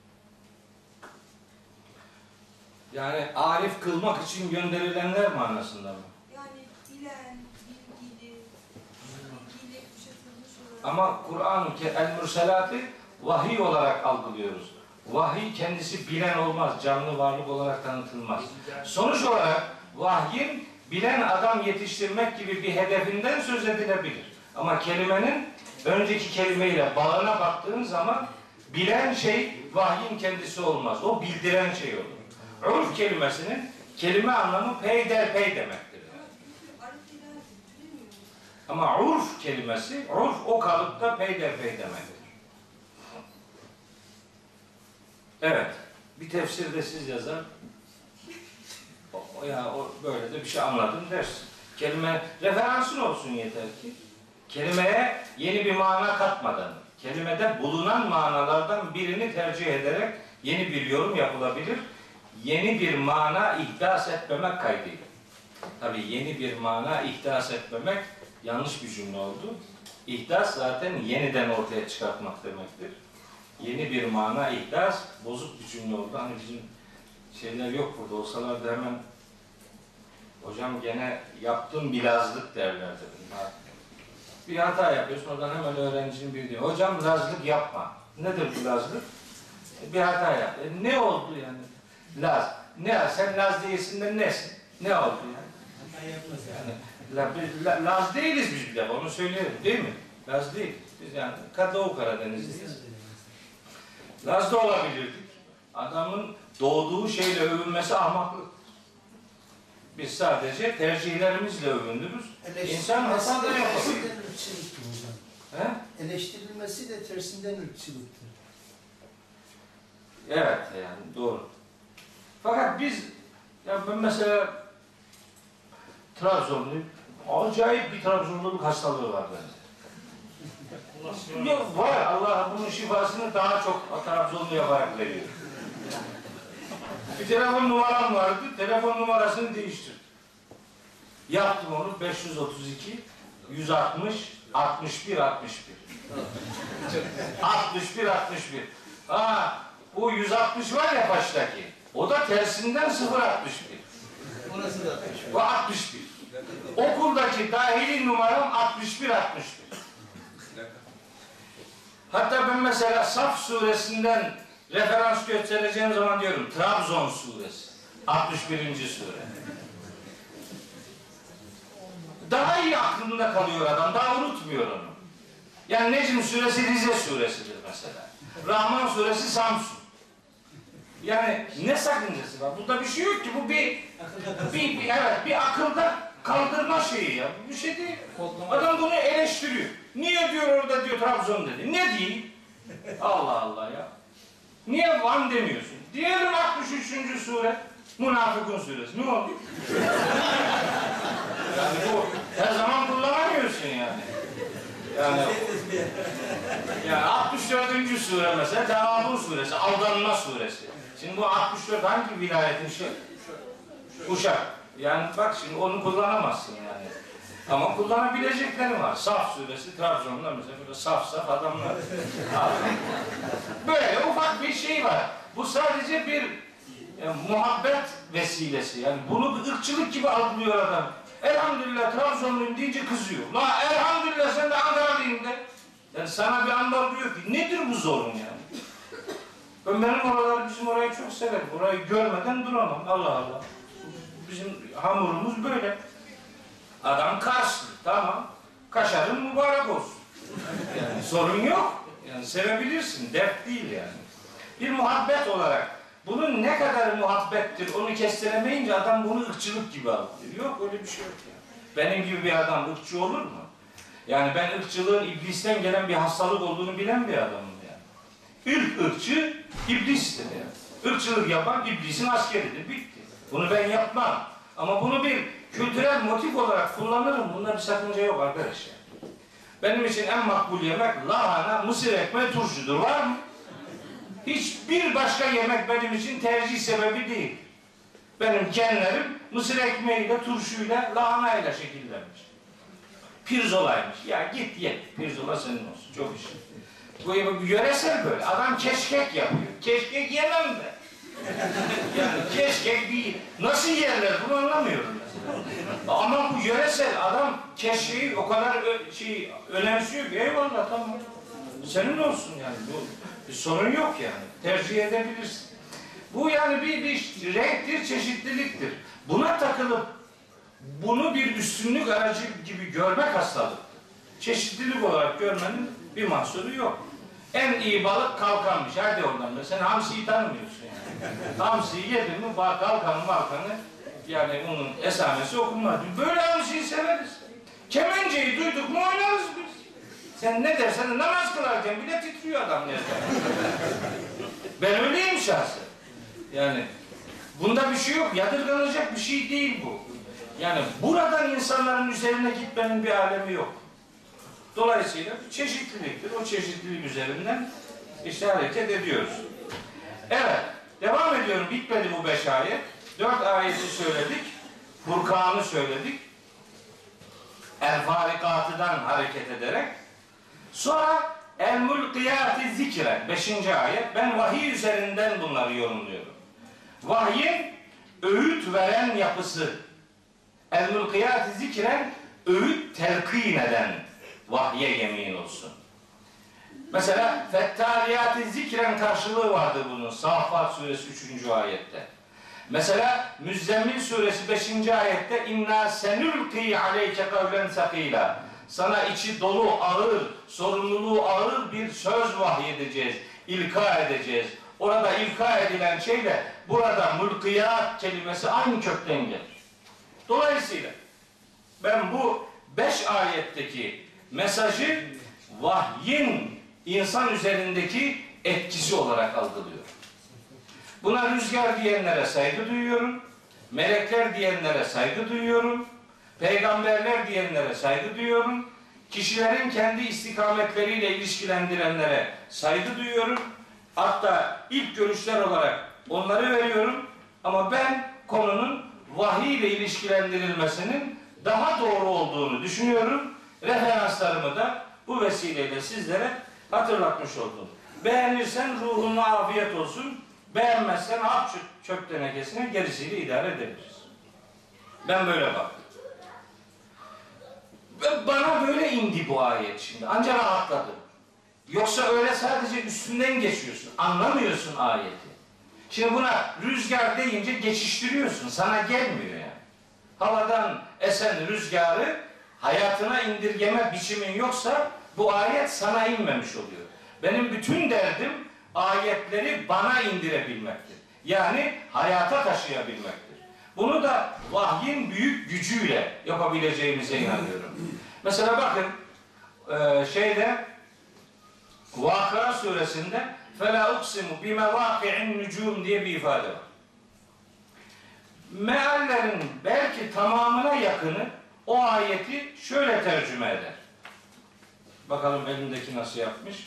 Yani arif kılmak için gönderilenler manasında mı? Yani bilen, bilgili, bilgiyle kuşatılmış olarak. Ama Kur'an-ı El-Mürselat'ı vahiy olarak algılıyoruz. Vahiy kendisi bilen olmaz, canlı varlık olarak tanıtılmaz. Sonuç olarak vahyin bilen adam yetiştirmek gibi bir hedefinden söz edilebilir. Ama kelimenin önceki kelimeyle bağına baktığın zaman bilen şey vahyin kendisi olmaz. O bildiren şey olur. Urf kelimesinin kelime anlamı peyderpey demektir. Arifeden türemiyor. Ama urf kelimesi, urf o kalıpta peyderpey demektir. Evet, bir tefsirde siz yazar, o, o ya o böyle de bir şey anladım dersin. Kelime referansın olsun yeter ki, kelimeye yeni bir mana katmadan, kelimede bulunan manalardan birini tercih ederek yeni bir yorum yapılabilir. Yeni bir mana ihdas etmemek kaydıyla. Tabii yeni bir mana ihdas etmemek yanlış bir cümle oldu. İhdas zaten yeniden ortaya çıkartmak demektir. Yeni bir mana ihdas bozuk bir cümle oldu. Hani bizim şeyler yok burada. Olsalar da hemen hocam gene yaptın bilazlık derlerdi. Bir hata yapıyorsun. Oradan hemen öğrencinin biri diyor. Hocam lazlık yapma. Nedir bu lazlık? Bir hata yap. E, ne oldu yani? Laz. Ne? Sen Laz değilsin de nesin? Ne oldu yani? Yani la, la, Laz değiliz biz bir defa. Onu söyleyelim. Değil mi? Laz değil. Biz yani Doğu Karadenizliyiz. Laz da olabilirdik. Adamın doğduğu şeyle övünmesi ahmaklık. Biz sadece tercihlerimizle övündürüz. İnsan hata da yapabilir. He? Eleştirilmesi de tersinden ırkçılıktır. Evet yani doğru. Fakat biz ya ben mesela Trabzonluyum. Acayip bir Trabzonluluk hastalığı var bende. Yok var. Allah bunun şifasını daha çok Trabzonlu yaparak veriyor. Bir telefon numaram vardı. Telefon numarasını değiştirdim. Yaptım onu beş yüz otuz iki yüz altmış altmış bir altmış bir. altmış bir altmış bir. Ha, bu yüz altmış var ya baştaki. O da tersinden sıfır altmış bir. Orası da altmış bir. Bu altmış bir. Okuldaki dahili numaram altmış bir altmış bir. Hatta ben mesela Saf suresinden referans göstereceğim zaman diyorum Trabzon suresi. altmış birinci sure. Daha iyi aklında kalıyor adam. Daha unutmuyor onu. Yani Necm suresi Rize suresidir mesela. Rahman suresi Samsun. Yani ne sakıncası var? Burada bir şey yok ki. Bu bir, bir, bir evet bir akılda kaldırma şeyi ya. Bu bir şey değil. Adam bunu eleştiriyor. Niye diyor orada diyor Trabzon dedi. Ne diyeyim? Allah Allah ya. Niye Van demiyorsun? Diyelim altmış üçüncü sure Münafıkun suresi. Ne oldu? Yani bu her zaman kullanamıyorsun yani. Yani, yani altmış dördüncü sure mesela Tevabun suresi, Aldanma suresi. Şimdi bu altmış dört hangi vilayetin şey? Uşak. Yani bak şimdi onu kullanamazsın yani. Ama kullanabilecekleri var. Saf suresi, Trabzon'da mesela böyle saf saf adamlar. Böyle ufak bir şey var. Bu sadece bir yani, muhabbet vesilesi. Yani bunu bir ırkçılık gibi algılıyor adam. Elhamdülillah Trabzonluyum deyince kızıyor. La elhamdülillah sen de Ankaralıyım de. Yani sana bir anda diyor ki nedir bu zorun yani? Ben benim oralar bizim orayı çok severim. Orayı görmeden duramam. Allah Allah. Bizim hamurumuz böyle. Adam Karslı. Tamam. Kaşarın mübarek olsun. Yani sorun yok. Yani sevebilirsin. Dert değil yani. Bir muhabbet olarak bunun ne kadar muhabbettir onu kestiremeyince adam bunu ırkçılık gibi algılıyor. Yok öyle bir şey yok ya. Benim gibi bir adam ırkçı olur mu? Yani ben ırkçılığın iblisten gelen bir hastalık olduğunu bilen bir adamım yani. İlk ırkçı iblistir yani. Irkçılık yapan iblisin askeridir. Bitti. Bunu ben yapmam. Ama bunu bir kültürel motif olarak kullanırım. Bunda bir sakınca yok arkadaşlar. Benim için en makbul yemek lahana, mısır ekmeği, turşudur. Var mı? Hiçbir başka yemek benim için tercih sebebi değil. Benim genlerim mısır ekmeğiyle, turşuyla, lahanayla şekillenmiş. Pirzolaymış. Ya git ye. Pirzola senin olsun. Çok iş. Bu yöresel böyle. Adam keşkek yapıyor. Keşkek yemem de. Yani keşkek değil. Nasıl yerler bunu anlamıyorum mesela. Ama bu yöresel adam keşkeği o kadar ö- şey önemsiyor ki eyvallah tamam. Senin olsun yani. Bu, bir sorun yok yani. Tercih edebilirsin. Bu yani bir, bir renktir, çeşitliliktir. Buna takılıp bunu bir üstünlük aracı gibi görmek hastalıktır. Çeşitlilik olarak görmenin bir mahsuru yok. En iyi balık kalkanmış. Hadi oradan da. Sen hamsiyi tanımıyorsun yani. Hamsiyi yedin mi kalkanı malkanı yani onun esamesi okunmaz. Böyle hamsiyi severiz. Kemenceyi duyduk mu oynarız biz. Sen ne dersen namaz kılarken bile titriyor adam nerede. Ben öyleyim şahsen. Yani bunda bir şey yok. Yadırganacak bir şey değil bu. Yani buradan insanların üzerine gitmenin bir alemi yok. Dolayısıyla bir çeşitliliktir. O çeşitlilik üzerinden işte hareket ediyoruz. Evet. Devam ediyorum. Bitmedi bu beş ayet. Dört ayeti söyledik. Furkan'ı söyledik. El-Farikatı'dan hareket ederek. Sonra El-Mulkiyati zikren. Beşinci ayet. Ben vahiy üzerinden bunları yorumluyorum. Vahyin öğüt veren yapısı. El-Mulkiyati zikren öğüt telkin eden vahye yemin olsun. Mesela Fettaliyati zikren karşılığı vardır bunun. Safat suresi üçüncü ayette. Mesela Müzzemmil suresi beşinci ayette inna senulqi aleyke kavlen sakila. Sana içi dolu, ağır, sorumluluğu ağır bir söz vahyedeceğiz, ilka edeceğiz. Orada ilka edilen şeyle burada mulkiyat kelimesi aynı kökten gelir. Dolayısıyla ben bu beş ayetteki mesajı vahyin insan üzerindeki etkisi olarak algılıyorum. Buna rüzgar diyenlere saygı duyuyorum. Melekler diyenlere saygı duyuyorum. Peygamberler diyenlere saygı duyuyorum. Kişilerin kendi istikametleriyle ilişkilendirenlere saygı duyuyorum. Hatta ilk görüşler olarak onları veriyorum. Ama ben konunun vahiy ile ilişkilendirilmesinin daha doğru olduğunu düşünüyorum. Referanslarımı da bu vesileyle sizlere hatırlatmış oldum. Beğenirsen ruhuna afiyet olsun. Beğenmezsen at çöp tenekesine gerisiyle idare edebiliriz. Ben böyle baktım. Ve bana böyle indi bu ayet şimdi. Ancak rahatladım. Yoksa öyle sadece üstünden geçiyorsun. Anlamıyorsun ayeti. Şimdi buna rüzgar deyince geçiştiriyorsun. Sana gelmiyor yani. Havadan esen rüzgarı hayatına indirgeme biçimin yoksa bu ayet sana inmemiş oluyor. Benim bütün derdim ayetleri bana indirebilmektir. Yani hayata taşıyabilmektir. Bunu da vahyin büyük gücüyle yapabileceğimize inanıyorum. Mesela bakın şeyde Vakıa suresinde فَلَا اُقْسِمُ بِمَوَاقِعِ النُّجُومِ diye bir ifade var. Meallerin belki tamamına yakını o ayeti şöyle tercüme eder. Bakalım elimdeki nasıl yapmış.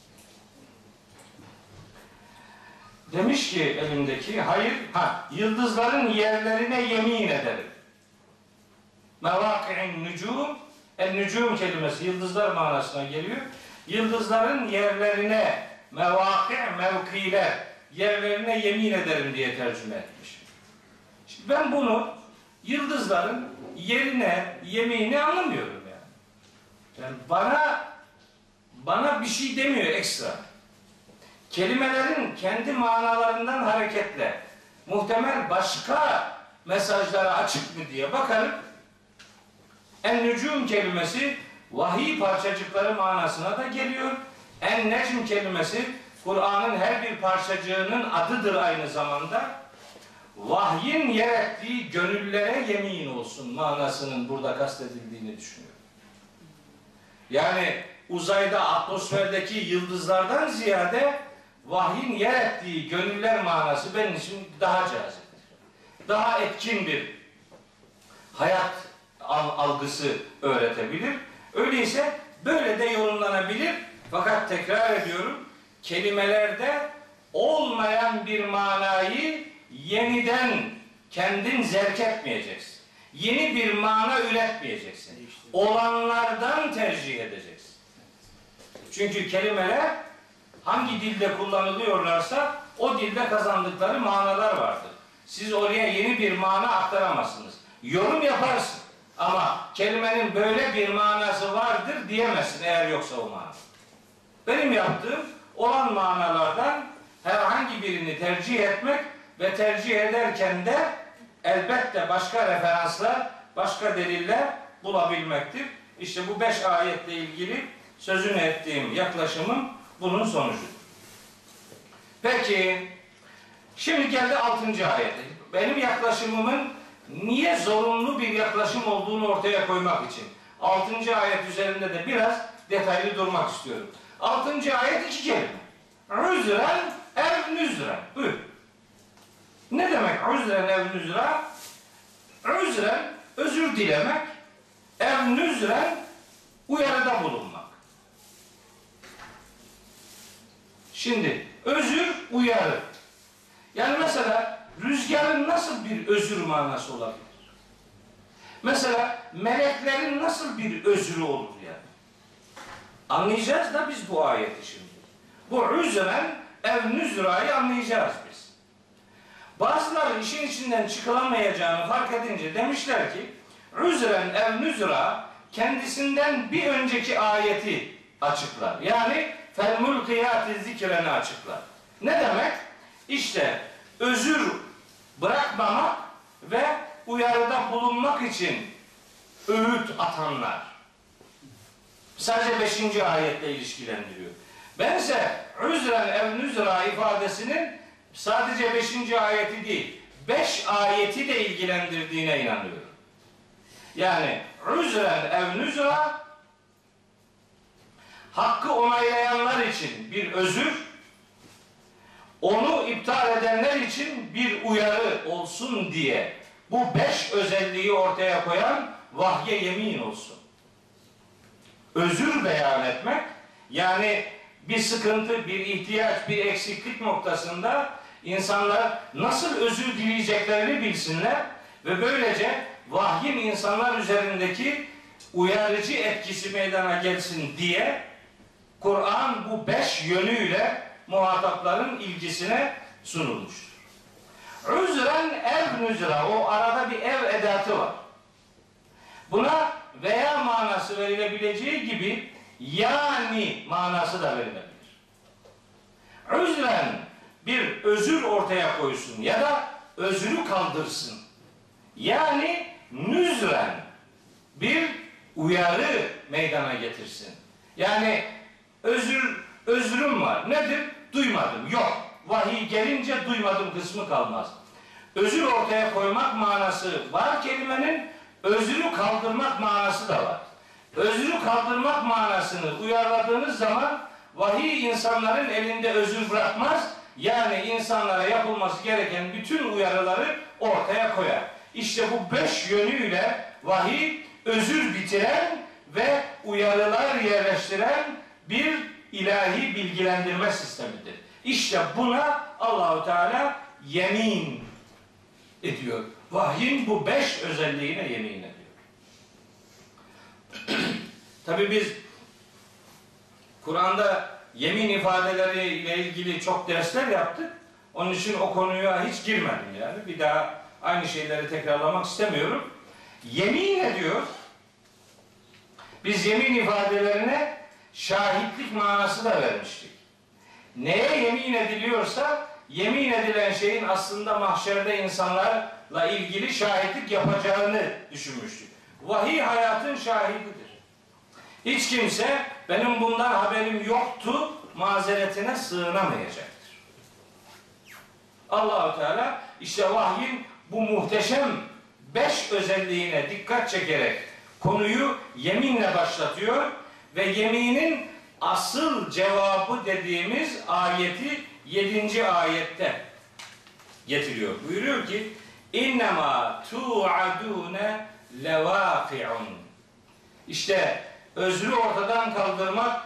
Demiş ki elimdeki, hayır, ha, yıldızların yerlerine yemin ederim. Mevaki'in nücum, el nücum kelimesi yıldızlar manasına geliyor. Yıldızların yerlerine, mevaki, mevkiler, yerlerine yemin ederim diye tercüme etmiş. Şimdi ben bunu yıldızların yerine, yemini anlamıyorum yani. Yani bana bana bir şey demiyor ekstra. Kelimelerin kendi manalarından hareketle muhtemel başka mesajlara açık mı diye bakarım. En-nücum kelimesi vahiy parçacıkları manasına da geliyor. En-necm kelimesi Kur'an'ın her bir parçacığının adıdır aynı zamanda. Vahyin yer ettiği gönüllere yemin olsun manasının burada kastedildiğini düşünüyorum. Yani uzayda, atmosferdeki yıldızlardan ziyade vahyin yer ettiği gönüller manası benim için daha caziptir. Daha etkin bir hayat algısı öğretebilir. Öyleyse böyle de yorumlanabilir. Fakat tekrar ediyorum, kelimelerde olmayan bir manayı yeniden kendin zerk etmeyeceksin. Yeni bir mana üretmeyeceksin. Olanlardan tercih edeceksin. Çünkü kelimeler hangi dilde kullanılıyorlarsa o dilde kazandıkları manalar vardır. Siz oraya yeni bir mana aktaramazsınız. Yorum yaparsın. Ama kelimenin böyle bir manası vardır diyemezsin eğer yoksa o mana. Benim yaptığım olan manalardan herhangi birini tercih etmek ve tercih ederken de elbette başka referanslar, başka deliller bulabilmektir. İşte bu beş ayetle ilgili sözünü ettiğim yaklaşımım bunun sonucudur. Peki, şimdi geldi altıncı ayete. Benim yaklaşımımın niye zorunlu bir yaklaşım olduğunu ortaya koymak için altıncı ayet üzerinde de biraz detaylı durmak istiyorum. altıncı ayet iki kelime. Üzren ev nüzren. Buyur. Ne demek üzren ev nüzren? Üzren özür dilemek, ev nüzren uyarıda bulunmak. Şimdi özür, uyarı. Yani mesela rüzgarın nasıl bir özür manası olabilir? Mesela meleklerin nasıl bir özrü olur yani? Anlayacağız da biz bu ayeti şimdi. Bu üzren ev nüzrayı anlayacağız biz. Bazıları işin içinden çıkılamayacağını fark edince demişler ki üzren ev nüzra kendisinden bir önceki ayeti açıklar. Yani fel mulkiyati zikreni açıklar. Ne demek? İşte özür bırakmamak ve uyarıda bulunmak için öğüt atanlar. Sadece beşinci ayetle ilişkilendiriyor. Bense üzren ev nüzra ifadesinin sadece beşinci ayeti değil, beş ayeti de ilgilendirdiğine inanıyorum. Yani üzren ev nüzra hakkı onaylayanlar için bir özür, onu iptal edenler için bir uyarı olsun diye bu beş özelliği ortaya koyan vahye yemin olsun. Özür beyan etmek, yani bir sıkıntı, bir ihtiyaç, bir eksiklik noktasında insanlar nasıl özür dileyeceklerini bilsinler ve böylece vahyin insanlar üzerindeki uyarıcı etkisi meydana gelsin diye Kur'an bu beş yönüyle muhatapların ilgisine sunulmuştur. Üzren ev nüzra, o arada bir ev edatı var. Buna veya manası verilebileceği gibi yani manası da verilebilir. Üzren bir özür ortaya koysun ya da özrü kaldırsın. Yani nüzren bir uyarı meydana getirsin. Yani özür özrüm var. Nedir? Duymadım. Yok. Vahiy gelince duymadım kısmı kalmaz. Özür ortaya koymak manası var kelimenin, özrü kaldırmak manası da var. Özrü kaldırmak manasını uyarladığınız zaman vahiy insanların elinde özür bırakmaz. Yani insanlara yapılması gereken bütün uyarıları ortaya koyar. İşte bu beş yönüyle vahiy özür bitiren ve uyarılar yerleştiren bir ilahi bilgilendirme sistemidir. İşte buna Allahu Teala yemin ediyor. Vahyin bu beş özelliğine yemin ediyor. Tabii biz Kur'an'da yemin ifadeleri ile ilgili çok dersler yaptık. Onun için o konuya hiç girmedim yani. Bir daha aynı şeyleri tekrarlamak istemiyorum. Yemin ediyor. Biz yemin ifadelerine şahitlik manası da vermiştik. Neye yemin ediliyorsa yemin edilen şeyin aslında mahşerde insanlarla ilgili şahitlik yapacağını düşünmüştük. Vahiy hayatın şahididir. Hiç kimse benim bundan haberim yoktu mazeretine sığınamayacaktır. Allah-u Teala işte vahyin bu muhteşem beş özelliğine dikkat çekerek konuyu yeminle başlatıyor ve yeminin asıl cevabı dediğimiz ayeti yedinci ayette getiriyor. Buyuruyor ki İnnemâ tu'adûne levâfi'un. İşte özrü ortadan kaldırmak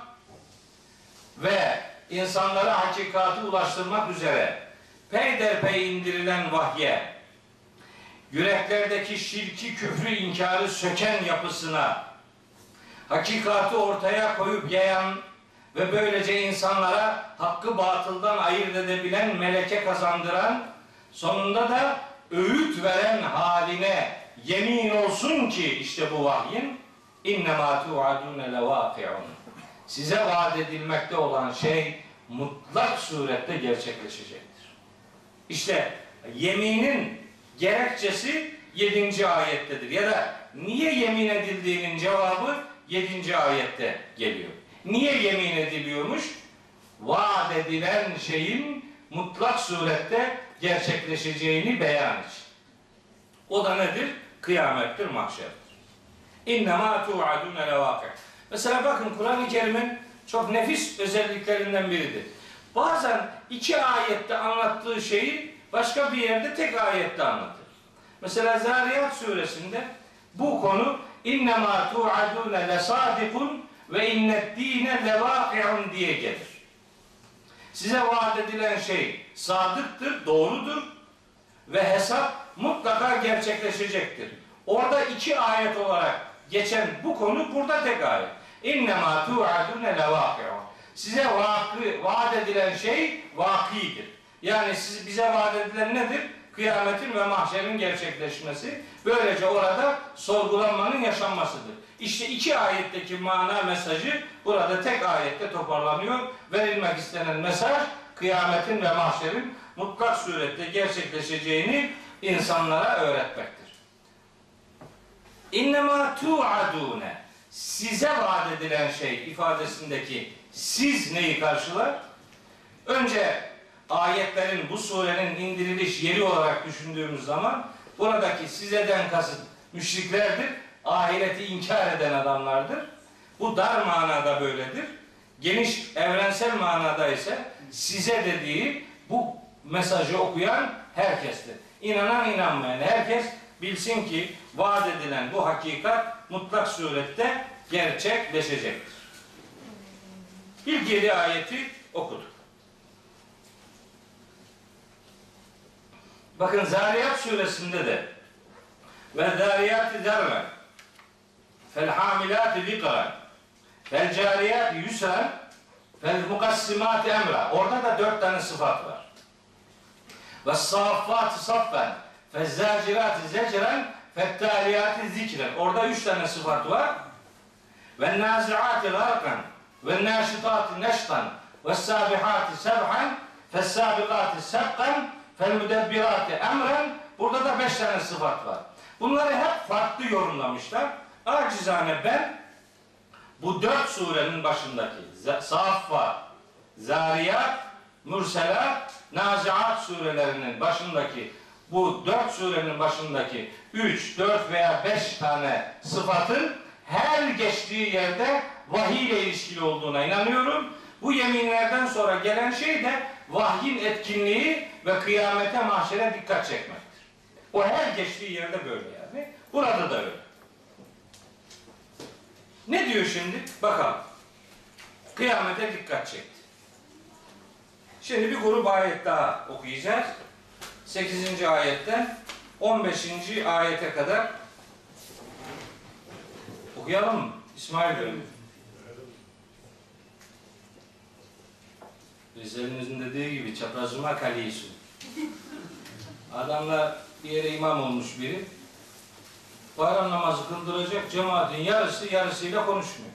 ve insanlara hakikati ulaştırmak üzere peyderpey indirilen vahye, yüreklerdeki şirki, küfrü, inkarı söken yapısına, hakikati ortaya koyup yayan ve böylece insanlara hakkı batıldan ayırt edebilen meleke kazandıran, sonunda da öğüt veren haline yemin olsun ki işte bu vahyin innemâ tu'adûne levâfi'un. Size vaat edilmekte olan şey mutlak surette gerçekleşecektir. İşte yeminin gerekçesi yedinci ayettedir. Ya da niye yemin edildiğinin cevabı yedinci ayette geliyor. Niye yemin ediliyormuş? Vaat edilen şeyin mutlak surette gerçekleşeceğini beyan için. O da nedir? Kıyamettir, mahşerdir. İnnemâ tu'adûne levâfi'. Mesela bakın Kur'an-ı Kerim'in çok nefis özelliklerinden biridir. Bazen iki ayette anlattığı şeyi başka bir yerde tek ayette anlatır. Mesela Zariyat suresinde bu konu innemâ tu'adûne lesâdikun ve inneddîne levâki'un diye gelir. Size vaat edilen şey sadıktır, doğrudur ve hesap mutlaka gerçekleşecektir. Orada iki ayet olarak geçen bu konu burada tek ayet. İnnemâ tu'adûne levâki'un. Size vakı, vaat edilen şey vakidir. Yani siz, bize vaat edilen nedir? Kıyametin ve mahşerin gerçekleşmesi. Böylece orada sorgulanmanın yaşanmasıdır. İşte iki ayetteki mana mesajı burada tek ayette toparlanıyor. Verilmek istenen mesaj kıyametin ve mahşerin mutlak surette gerçekleşeceğini insanlara öğretmektir. İnnemâ tu'adûne. Size vaat edilen şey ifadesindeki siz neyi karşılar? Önce ayetlerin, bu surenin indiriliş yeri olarak düşündüğümüz zaman buradaki sizeden kasıt müşriklerdir. Ahireti inkar eden adamlardır. Bu dar manada böyledir. Geniş, evrensel manada ise size dediği bu mesajı okuyan herkestir. İnanan inanmayan herkes bilsin ki vaat edilen bu hakikat mutlak surette gerçekleşecektir. İlk yedi ayeti okuduk. Bakın Zariyat suresinde de ve zariyati zerren fel hamilati vikran fel cariyati yusran fel mukassimati emra. Orada da dört tane sıfat var. Ve saffati saffen fel zacirati zecren fel taliyati zikren. Orada üç tane sıfat var. Ve naziati garkan ve naşitati neştan ve sabihati sebhan fel sabikati sebkan fel müdebbirati emren. Burada da beş tane sıfat var. Bunları hep farklı yorumlamışlar. Acizane ben bu dört surenin başındaki Saffat, Zariyat, Mürselat, Naziat surelerinin başındaki bu dört surenin başındaki üç, dört veya beş tane sıfatın her geçtiği yerde vahiy ile ilişkili olduğuna inanıyorum. Bu yeminlerden sonra gelen şey de vahyin etkinliği ve kıyamete, mahşere dikkat çekmektir. O her geçtiği yerde böyle yani. Burada da öyle. Ne diyor şimdi? Bakalım. Kıyamete dikkat çekti. Şimdi bir grup ayet daha okuyacağız. sekizinci ayetten on beşinci ayete kadar okuyalım mı? İsmail Bey. Rizeli'nin dediği gibi çaprazıma kaliyisun. Adamlar bir yere imam olmuş biri. Bayram namazı kıldıracak, cemaatin yarısı yarısıyla konuşmuyor.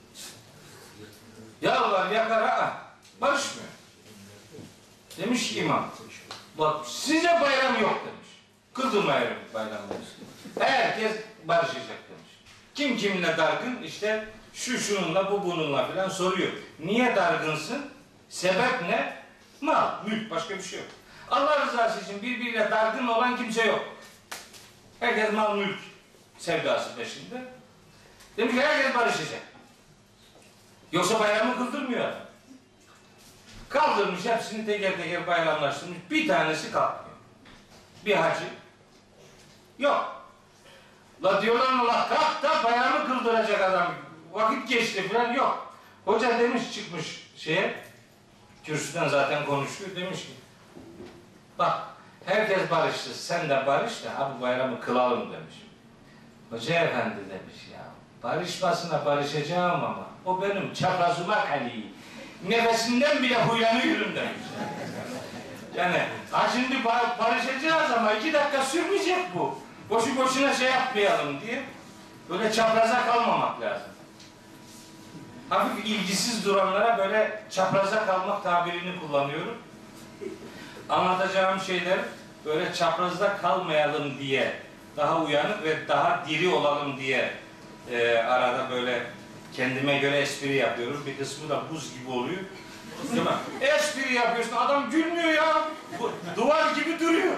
Yalvar yakar ha, barışmıyor. Demiş ki imam, bak size bayram yok demiş. Kıldırmayalım bayram demiş. Herkes barışacak demiş. Kim kiminle dargın? İşte şu şununla bu bununla filan soruyor. Niye dargınsın? Sebep ne? Mal, mülk, başka bir şey yok. Allah rızası için birbiriyle dargın olan kimse yok. Herkes mal, mülk sevdası peşinde. Demiş ki herkes barışacak. Yoksa bayramı kıldırmıyor adam. Kaldırmış, hepsini teker teker bayramlaştırmış. Bir tanesi kalkmıyor. Bir hacı. Yok. La diyorlar Allah kalk da bayramı kıldıracak adam. Vakit geçti falan yok. Hoca demiş çıkmış şeye, kürsüden zaten konuşuyor, demiş ki bak herkes barıştı, sen de barış da ha bu bayramı kılalım demiş. Hoca efendi demiş ya, barışmasına barışacağım ama o benim çaprazıma kaliyi. Nefesinden bile huylanıyorum demiş. Yani ha şimdi barışacağız ama iki dakika sürmeyecek bu. Boşu boşuna şey yapmayalım diye böyle çapraza kalmamak lazım. Hafif ilgisiz duranlara böyle çapraza kalmak tabirini kullanıyorum. Anlatacağım şeyler böyle çaprazda kalmayalım diye, daha uyanık ve daha diri olalım diye e, arada böyle kendime göre espri yapıyorum. Bir kısmı da buz gibi oluyor. Değil mi? Espri yapıyorsun, adam gülmüyor ya. Bu, duvar gibi duruyor.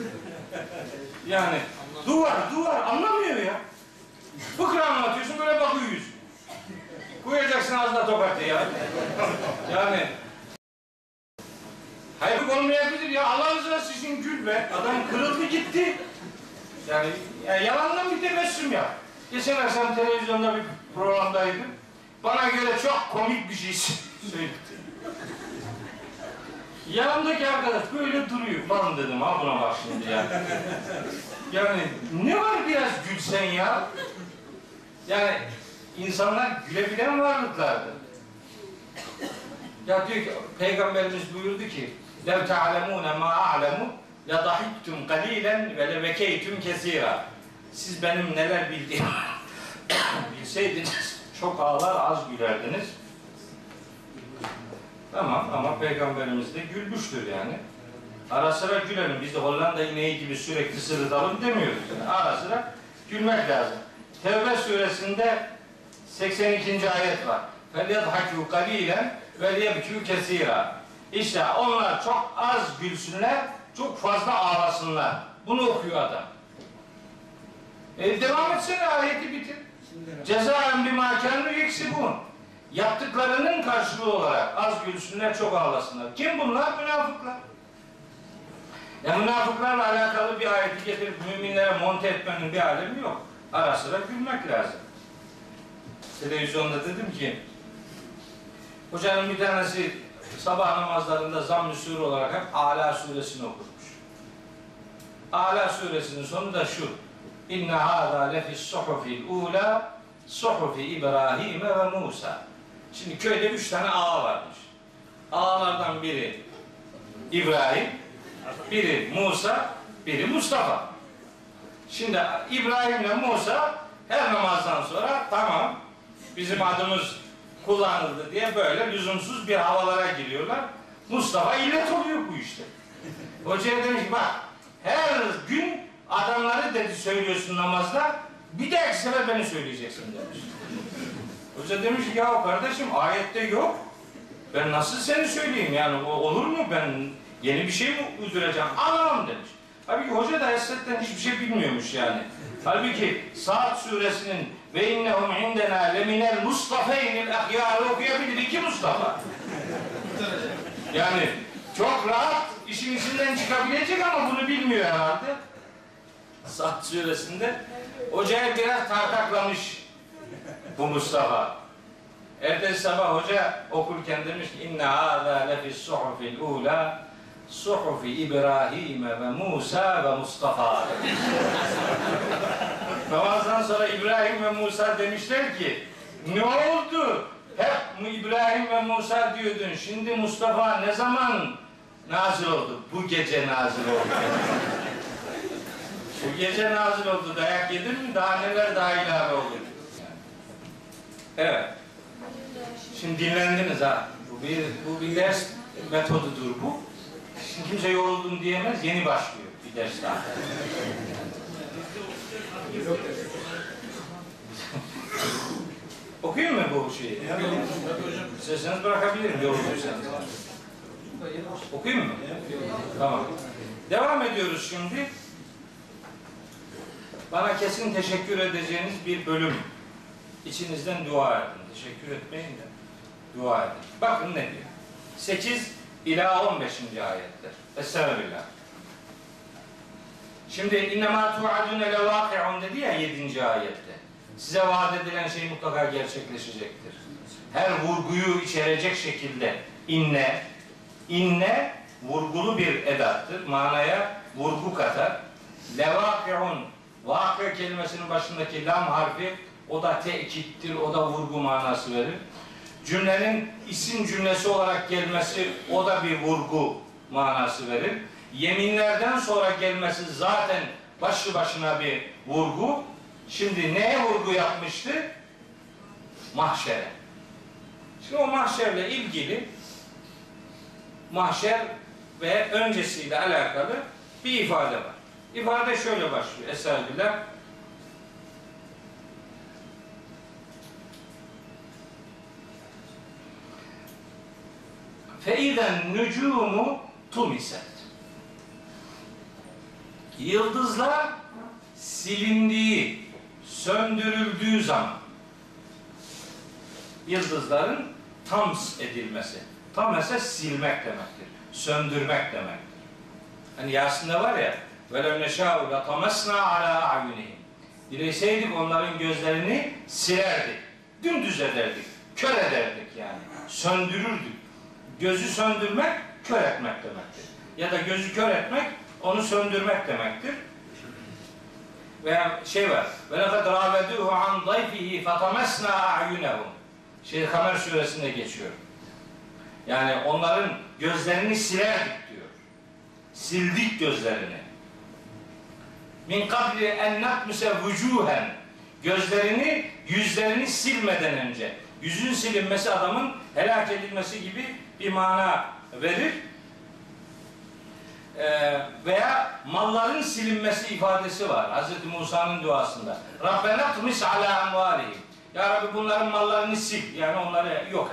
Yani duvar, duvar anlamıyor ya. Fıkra anlatıyorsun, böyle bakıyor yüz. Koyacaksın ağzına tokatı ya. Yani hayır olmayabilir ya. Allah rızası için gül be. Adam kırıldı gitti. Yani, yani yalandan bir tebessüm ya. Geçen akşam televizyonda bir programdaydım. Bana göre çok komik bir şey söyledi. Yanımdaki arkadaş böyle duruyor. Lan dedim ha buna bak şimdi ya. Yani ne var biraz gülsen ya. Yani insanlar gülebilen varlıklardır. Ya diyor ki Peygamberimiz buyurdu ki لَوْ تَعْلَمُونَ مَا أَعْلَمُ لَضَحِكْتُمْ قَلِيلًا وَلَبَكَيْتُمْ كَثِيرًا. Siz benim neler bildiğimi bilseydiniz çok ağlar az gülerdiniz. Tamam ama Peygamberimiz de gülmüştür yani. Ara sıra gülelim. Biz de Hollanda ineği gibi sürekli sırıtalım demiyoruz. Yani ara sıra gülmek lazım. Tevbe suresinde seksen ikinci ayet var. فَلْيَضْحَكُوا قَلِيلًا وَلْيَبْكُوا كَثِيرًا. İşte onlar çok az gülsünler, çok fazla ağlasınlar. Bunu okuyor adam. E, devam etsene ayeti bitir. Cezaen bimâ kânû yeksibûn. Yaptıklarının karşılığı olarak az gülsünler, çok ağlasınlar. Kim bunlar? Münafıklar. Ya münafıklarla alakalı bir ayeti getirip müminlere monte etmenin bir alemi yok. Ara sıra gülmek lazım. Televizyonda dedim ki hocanın bir tanesi sabah namazlarında zamm-ı sure olarak hep Âlâ suresini okurmuş. Âlâ suresinin sonu da şu: İnne hâzâ lefis suhufil ûlâ suhufi İbrahim ve Musa. Şimdi köyde üç tane ağa varmış. Ağalardan biri İbrahim, biri Musa, biri Mustafa. Şimdi İbrahim ile Musa her namazdan sonra tamam bizim adımız kullanıldı diye böyle lüzumsuz bir havalara giriyorlar. Mustafa illet oluyor bu işte. Hocaya demiş ki bak her gün adamları dedi söylüyorsun namazda, bir dahaki sefer beni söyleyeceksin demiş. Hoca demiş ki ya kardeşim ayette yok. Ben nasıl seni söyleyeyim yani olur mu, ben yeni bir şey mi uyduracağım? Anlamam demiş. Halbuki hoca da essetten hiçbir şey bilmiyormuş yani. Halbuki Saat suresinin ve innehum indena leminel mustafeynil ahyâr okuyabilir iki Mustafa. Yani çok rahat işin içinden çıkabilecek ama bunu bilmiyor herhalde. Saat suresinde hocaya biraz tartaklamış bu Mustafa. Ertesi sabah hoca okurken demiş ki inne hâzâ lefis suhufil ûlâ suhufi İbrahim ve Musa ve Mustafa. Namazdan sonra İbrahim ve Musa demişler ki ne oldu? Hep İbrahim ve Musa diyordun. Şimdi Mustafa ne zaman nazil oldu? Bu gece nazil oldu. Bu gece nazil oldu. Dayak yedin mi? Daha neler daha ilave oldu. Evet. Şimdi dinlendiniz ha. Bu bir, bu bir ders metodudur bu. Şimdi kimse yoruldum diyemez. Yeni başlıyor bir ders daha. Okuyayım mı bu şeyi? İsterseniz bırakabilirim yorulduysanız. Okuyayım mı? Tamam. Devam ediyoruz şimdi. Bana kesin teşekkür edeceğiniz bir bölüm. İçinizden dua edin. Teşekkür etmeyin de dua edin. Bakın ne diyor? sekiz ila on beşinci ayetler. Estağfirullah. Şimdi innemâ tu'adûne levâki'un dedi ya yedinci ayette. Size vaat edilen şey mutlaka gerçekleşecektir. Her vurguyu içerecek şekilde inne, inne vurgulu bir edattır. Manaya vurgu katar. Levâki'un, vâki kelimesinin başındaki lam harfi o da tekittir, o da vurgu manası verir. Cümlenin isim cümlesi olarak gelmesi o da bir vurgu manası verir. Yeminlerden sonra gelmesi zaten başlı başına bir vurgu. Şimdi neye vurgu yapmıştı? Mahşere. Şimdi o mahşerle ilgili mahşer ve öncesiyle alakalı bir ifade var. İfade şöyle başlıyor. Estağfirullah. Feiden nücumu tumiset. Yıldızlar silindiği, söndürüldüğü zaman yıldızların tams edilmesi. Tam ise silmek demektir. Söndürmek demektir. Hani Yasin'de var ya وَلَوْ نَشَاءُ لَطَمَسْنَا عَلَى اَعْيُنِهِمْ Dileseydik onların gözlerini silerdik. Dümdüz ederdik. Kör ederdik yani. Söndürürdük. Gözü söndürmek, kör etmek demektir. Ya da gözü kör etmek, onu söndürmek demektir. Veya şey var. وَلَقَدْ رَابَدُوهُ عَنْ ضَيْفِهِ فَطَمَسْنَا اَعْيُنَهُمْ Şey Kamer suresinde geçiyor. Yani onların gözlerini silerdik diyor. Sildik gözlerini. Min kabli en natmuse vucuhen gözlerini, yüzlerini silmeden önce. Yüzün silinmesi adamın helak edilmesi gibi bir mana verir. Ee, veya malların silinmesi ifadesi var. Hazreti Musa'nın duasında. Rabbena tmis ala amvalihim. Ya Rabbi bunların mallarını sil. Yani onları yok et.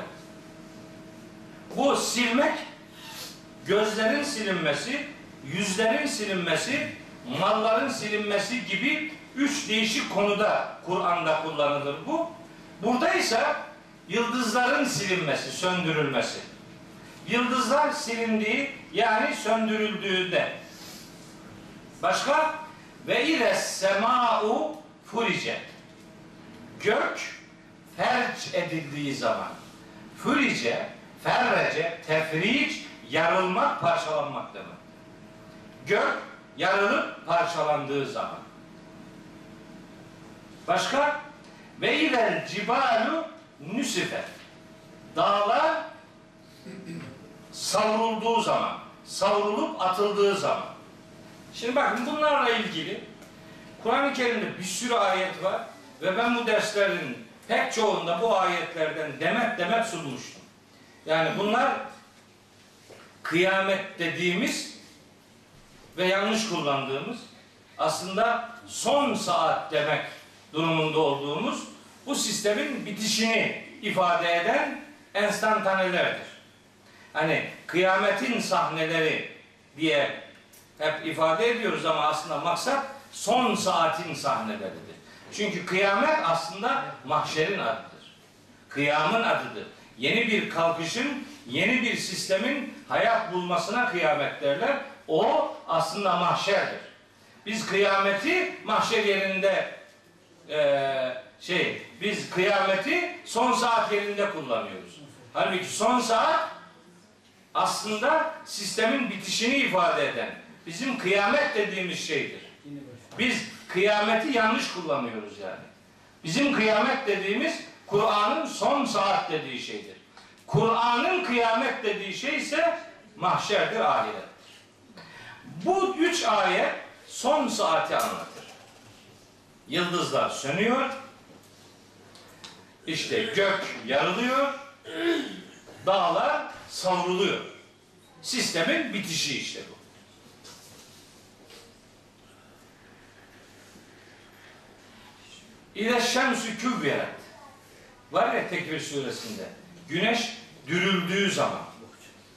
Bu silmek, gözlerin silinmesi, yüzlerin silinmesi, malların silinmesi gibi üç değişik konuda Kur'an'da kullanılır bu. Burada ise yıldızların silinmesi, söndürülmesi. Yıldızlar silindiği yani söndürüldüğünde. Başka? Ve ile sema'u furicet. Gök ferç edildiği zaman. Furice, ferrece, tefriç, yarılmak, parçalanmak demek. Gök yarılıp parçalandığı zaman. Başka? Ve ivel cibalu nüsifet. Dağlar savrulduğu zaman, savrulup atıldığı zaman. Şimdi bakın bunlarla ilgili Kur'an-ı Kerim'de bir sürü ayet var ve ben bu derslerin pek çoğunda bu ayetlerden demet demet sunmuştum. Yani bunlar kıyamet dediğimiz ve yanlış kullandığımız aslında son saat demek durumunda olduğumuz bu sistemin bitişini ifade eden enstantanelerdir. Hani kıyametin sahneleri diye hep ifade ediyoruz ama aslında maksat son saatin sahneleridir. Çünkü kıyamet aslında mahşerin adıdır. Kıyamın adıdır. Yeni bir kalkışın, yeni bir sistemin hayat bulmasına kıyamet derler. O aslında mahşerdir. Biz kıyameti mahşer yerinde e, şey, biz kıyameti son saat yerinde kullanıyoruz. Halbuki son saat aslında sistemin bitişini ifade eden bizim kıyamet dediğimiz şeydir. Biz kıyameti yanlış kullanıyoruz yani. Bizim kıyamet dediğimiz Kur'an'ın son saat dediği şeydir. Kur'an'ın kıyamet dediği şey ise mahşerdir, ahirettir. Bu üç ayet son saati anlatır. Yıldızlar sönüyor. İşte gök yarılıyor. Dağlar savruluyor. Sistemin bitişi işte bu. İle şemsü küvveret. Var ya Tekvir suresinde. Güneş dürüldüğü zaman.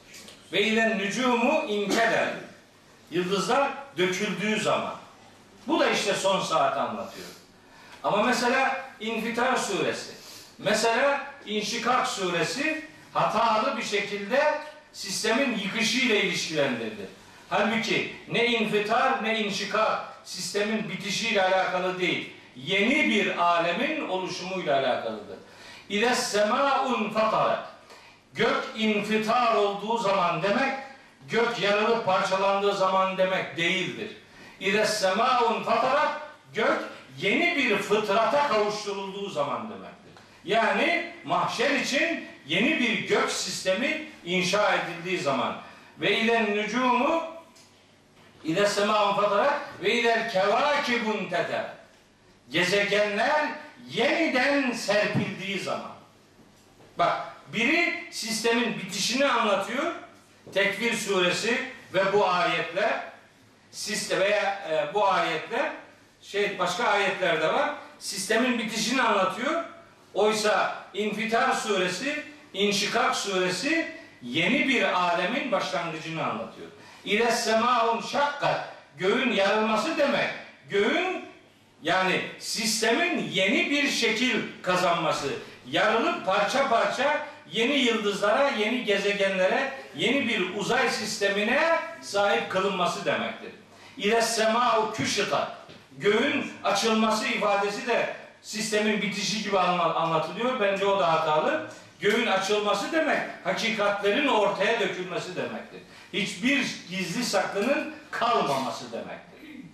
Ve ile nücumu inkeder. Yıldızlar döküldüğü zaman. Bu da işte son saat anlatıyor. Ama mesela İnfitar suresi, mesela İnşikak suresi hatalı bir şekilde sistemin yıkışıyla ilişkilendirdi. Halbuki ne infitar ne inşikak sistemin bitişiyle alakalı değil. Yeni bir alemin oluşumuyla alakalıdır. İde semâun fataret. Gök infitar olduğu zaman demek, gök yarılıp parçalandığı zaman demek değildir. İde semâun fataret, gök yeni bir fıtrata kavuşturulduğu zaman demektir. Yani mahşer için yeni bir gök sistemi inşa edildiği zaman. Ve ile nücumu ile semâun fataret ve ile kevâkibun teter. Gezegenler yeniden serpildiği zaman. Bak, biri sistemin bitişini anlatıyor. Tekvir suresi ve bu ayetler, sistem veya e, bu ayetler, şey başka ayetler de var. Sistemin bitişini anlatıyor. Oysa İnfitar suresi, İnşikak suresi yeni bir alemin başlangıcını anlatıyor. İle semâun şakkat. Göğün yarılması demek. Göğün yani sistemin yeni bir şekil kazanması. Yarılıp parça parça yeni yıldızlara, yeni gezegenlere, yeni bir uzay sistemine sahip kılınması demektir. İle semâu küşitat. Göğün açılması ifadesi de sistemin bitişi gibi anlatılıyor. Bence o da hatalı. Göğün açılması demek, hakikatlerin ortaya dökülmesi demektir. Hiçbir gizli saklının kalmaması demektir.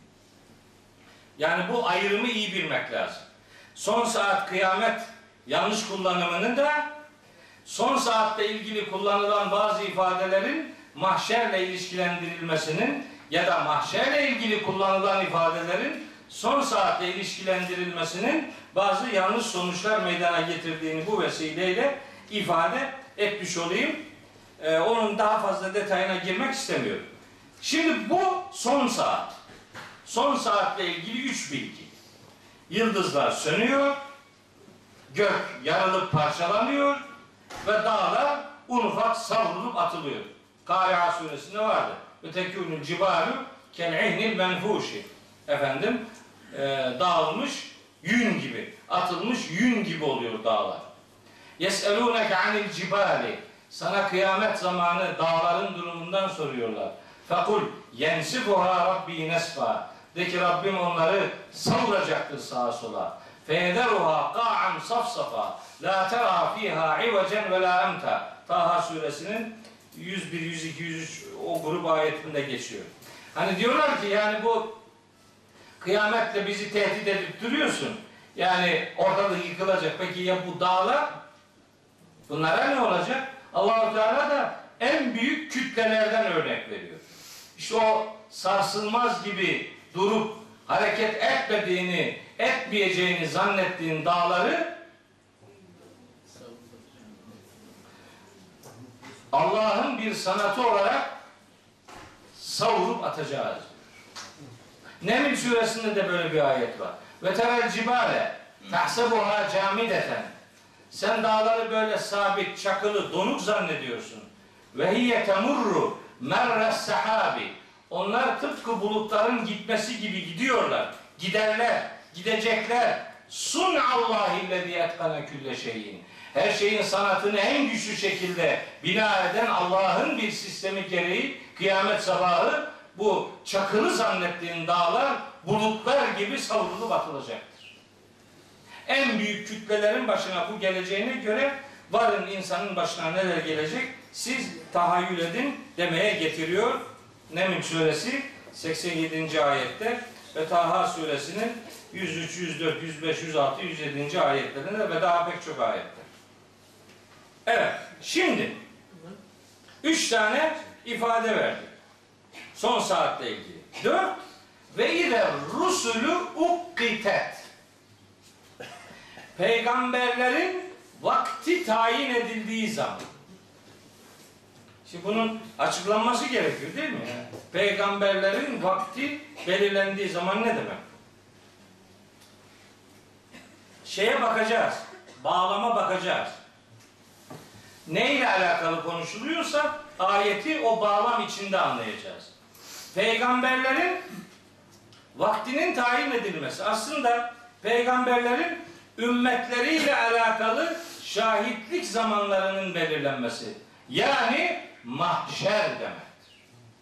Yani bu ayrımı iyi bilmek lazım. Son saat kıyamet yanlış kullanımını da son saatte ilgili kullanılan bazı ifadelerin mahşerle ilişkilendirilmesinin ya da mahşerle ilgili kullanılan ifadelerin son saatte ilişkilendirilmesinin bazı yanlış sonuçlar meydana getirdiğini bu vesileyle ifade etmiş olayım. Ee, onun daha fazla detayına girmek istemiyorum. Şimdi bu son saat. Son saatle ilgili üç bilgi. Yıldızlar sönüyor, gök yarılıp parçalanıyor ve dağlar un ufak savrulup atılıyor. Kâri'a suresinde vardı. Ötekûnül cibâlu kel'ihnil menfûşi. Efendim, e, dağılmış yün gibi, atılmış yün gibi oluyor dağlar. Yes'elûneke anil cibâli. Sana kıyamet zamanı dağların durumundan soruyorlar. Fekul yensifuha rabbi nesfa. De ki Rabbim onları savuracaktır sağa sola. Feyederuha ka'an safsafa. La tera fiha ivecen ve la emta. Taha suresinin yüz bir, yüz iki, yüz üç o grup ayetinde geçiyor. Hani diyorlar ki yani bu kıyametle bizi tehdit edip duruyorsun. Yani ortalık yıkılacak. Peki ya bu dağlar? Bunlara ne olacak? Allah-u Teala da en büyük kütlelerden örnek veriyor. İşte o sarsılmaz gibi durup hareket etmediğini, etmeyeceğini zannettiğin dağları Allah'ın bir sanatı olarak savurup atacağız. Neml suresinde de böyle bir ayet var. Ve terel cibale tahsebuha camideten. Sen dağları böyle sabit, çakılı, donuk zannediyorsun. Ve hiye temurru merres sahabi. Onlar tıpkı bulutların gitmesi gibi gidiyorlar. Giderler, gidecekler. Sun'allâhillezî etkana külle şeyin. Her şeyin sanatını en güçlü şekilde bina eden Allah'ın bir sistemi gereği kıyamet sabahı bu çakılı zannettiğin dağlar bulutlar gibi savrulup atılacaktır. En büyük kütlelerin başına bu geleceğine göre varın insanın başına neler gelecek siz tahayyül edin demeye getiriyor. Neml suresi seksen yedinci ayette ve Taha suresinin yüz üç, yüz dört, yüz beş, yüz altı, yüz yedinci ayetlerinde ve daha pek çok ayette. Evet, şimdi üç tane ifade verdik. Son saatle ilgili. Dört ve ile rusulü ukkitet. Peygamberlerin vakti tayin edildiği zaman. Şimdi bunun açıklanması gerekiyor değil mi? Peygamberlerin vakti belirlendiği zaman ne demek? Şeye bakacağız. Bağlama bakacağız. Neyle alakalı konuşuluyorsa ayeti o bağlam içinde anlayacağız. Peygamberlerin vaktinin tayin edilmesi aslında peygamberlerin ümmetleriyle alakalı şahitlik zamanlarının belirlenmesi. Yani mahşer demektir.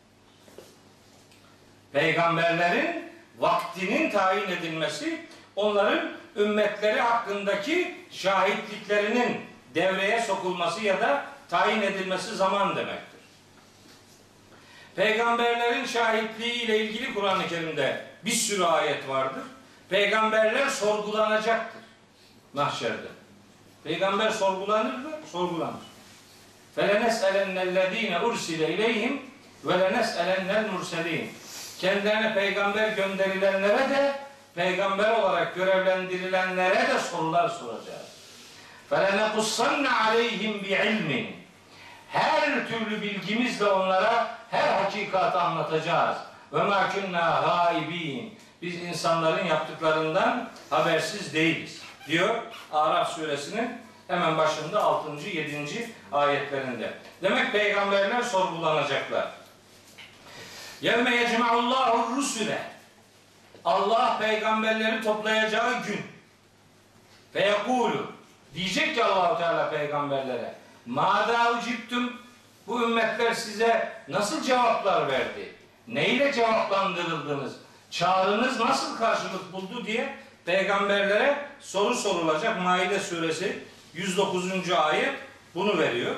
Peygamberlerin vaktinin tayin edilmesi, onların ümmetleri hakkındaki şahitliklerinin devreye sokulması ya da tayin edilmesi zaman demektir. Peygamberlerin şahitliği ile ilgili Kur'an-ı Kerim'de bir sürü ayet vardır. Peygamberler sorgulanacaktır mahşerde. Peygamber sorgulanır mı? Sorgulanır. فَلَنَسْأَلَنَّ الَّذ۪ينَ اُرْسِلَ اِلَيْهِمْ وَلَنَسْأَلَنَّ الْمُرْسَل۪ينَ Kendilerine peygamber gönderilenlere de peygamber olarak görevlendirilenlere de sorular soracağız. فَلَنَقُصَّنَّ عَلَيْهِمْ بِعِلْمٍ Her türlü bilgimizle onlara her hakikati anlatacağız. وَمَا كُنَّا غَائِب۪ينَ Biz insanların yaptıklarından habersiz değiliz diyor Araf suresinin hemen başında altıncı yedinci ayetlerinde. Demek peygamberler sorgulanacaklar. يَوْمَ يَجْمَعُ اللّٰهُ الرُّسُلَ Allah peygamberleri toplayacağı gün. فَيَقُولُ Diyecek ki Allah-u Teala peygamberlere مَاذَا اُجِبْتُمْ Bu ümmetler size nasıl cevaplar verdi? Neyle cevaplandırıldınız? Çağrınız nasıl karşılık buldu diye peygamberlere soru sorulacak. Maide suresi yüz dokuzuncu ayet bunu veriyor.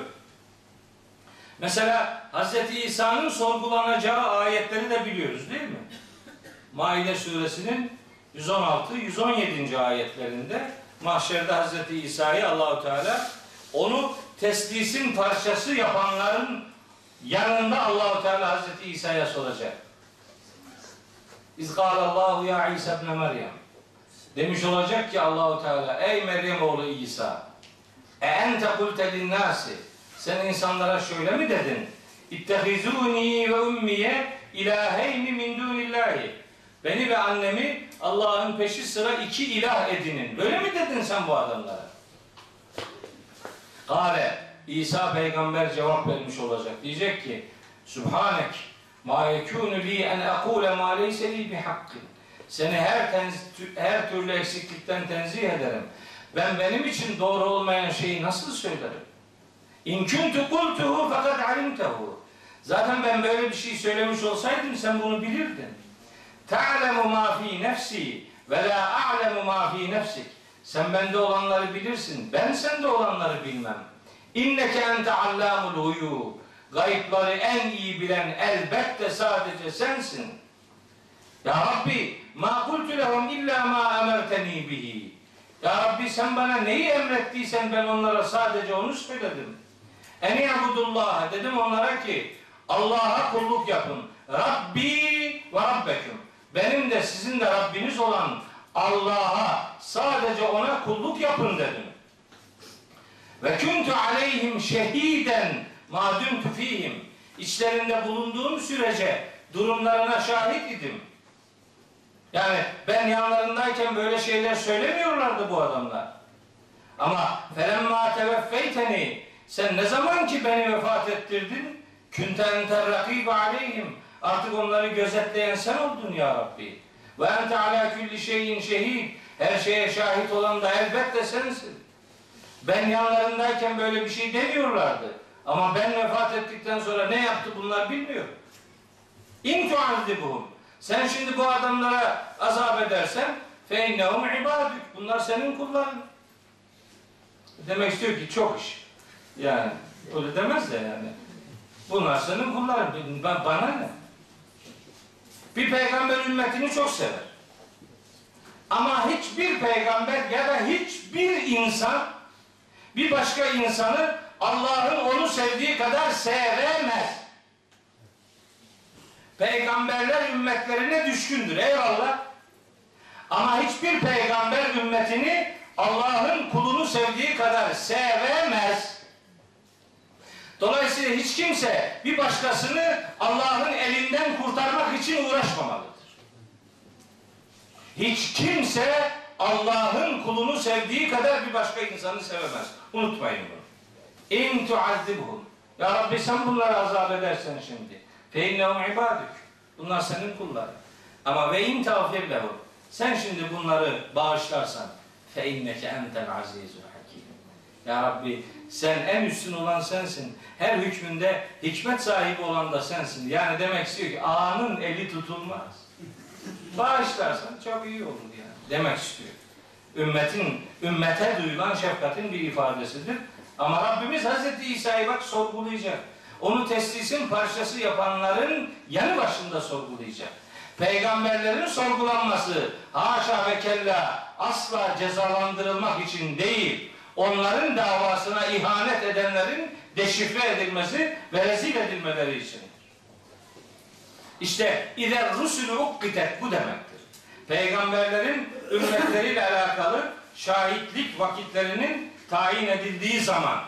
Mesela Hazreti İsa'nın sorgulanacağı ayetleri de biliyoruz değil mi? Maide suresinin yüz on altı yüz on yedinci ayetlerinde mahşerde Hazreti İsa'yı Allah-u Teala onu teslisin parçası yapanların yanında Allah-u Teala Hazreti İsa'ya soracak. İzgâlallahu ya İsa ibn Meryem. Demiş olacak ki Allah-u Teala ey Meryem oğlu İsa e ente kulte linnâsi sen insanlara şöyle mi dedin? İttehizûni ve ummiye ilâheyni min dûnillâhi beni ve annemi Allah'ın peşi sıra iki ilah edinin. Böyle mi dedin sen bu adamlara? Kâle İsa peygamber cevap vermiş olacak. Diyecek ki Sübhanek ma yekûnü li en ekûle ma leyse li bihakkin seni her, tenz, her türlü eksiklikten tenzih ederim. Ben benim için doğru olmayan şeyi nasıl söylerim? İn kuntu kultuhu fakat alimtehu. Zaten ben böyle bir şey söylemiş olsaydım sen bunu bilirdin. Ta'lemu ma fi nefsi ve la a'lemu ma fi nefsik. Sen bende olanları bilirsin. Ben sende olanları bilmem. İnneke ente allamul huyub. Gayıpları en iyi bilen elbette sadece sensin. Ya Rabbi ma kultu lehum illa ma emerteni bihi. Ya Rabbi sen bana neyi emrettiysen ben onlara sadece onu söyledim. En ya'budullah dedim onlara ki Allah'a kulluk yapın. Rabbi ve Rabbeküm. Benim de sizin de Rabbiniz olan Allah'a sadece ona kulluk yapın dedim. Ve kuntu aleyhim şehiden ma dumtu fihim. İçlerinde bulunduğum sürece durumlarına şahit idim. Yani ben yanlarındayken böyle şeyler söylemiyorlardı bu adamlar. Ama felemma teveffeyteni sen ne zaman ki beni vefat ettirdin kunte enter rakibe aleyhim artık onları gözetleyen sen oldun ya Rabbi. Ve ente ala kulli şeyin şehid her şeye şahit olan da elbette sensin. Ben yanlarındayken böyle bir şey demiyorlardı. Ama ben vefat ettikten sonra ne yaptı bunlar bilmiyor. İn tu'azzibuhum. Sen şimdi bu adamlara azap edersen fe innehum ibadük. Bunlar senin kulların. Demek istiyor ki çok iş. Yani öyle demez de yani. Bunlar senin kulların. Ben, bana ne? Bir peygamber ümmetini çok sever. Ama hiçbir peygamber ya da hiçbir insan bir başka insanı Allah'ın onu sevdiği kadar sevemez. Peygamberler ümmetlerine düşkündür. Eyvallah. Ama hiçbir peygamber ümmetini Allah'ın kulunu sevdiği kadar sevemez. Dolayısıyla hiç kimse bir başkasını Allah'ın elinden kurtarmak için uğraşmamalıdır. Hiç kimse Allah'ın kulunu sevdiği kadar bir başka insanı sevemez. Unutmayın bunu. İn tu'azzibhum. Ya Rabbi sen bunları azap edersen şimdi. Fe innehum ibadük. Bunlar senin kulların. Ama ve in tağfir lehum. Sen şimdi bunları bağışlarsan fe inneke entel azizul hakim. Ya Rabbi sen en üstün olan sensin. Her hükmünde hikmet sahibi olan da sensin. Yani demek istiyor ki ağanın eli tutulmaz. Bağışlarsan çok iyi olur yani. Demek istiyor. Ümmetin, ümmete duyulan şefkatin bir ifadesidir. Ama Rabbimiz Hazreti İsa'yı bak sorgulayacak. Onu teslisin parçası yapanların yanı başında sorgulayacak. Peygamberlerin sorgulanması haşa ve kella asla cezalandırılmak için değil, onların davasına ihanet edenlerin deşifre edilmesi ve rezil edilmeleri için. İşte iler rusulü ukkitet bu demektir. Peygamberlerin ümmetleriyle alakalı şahitlik vakitlerinin tayin edildiği zaman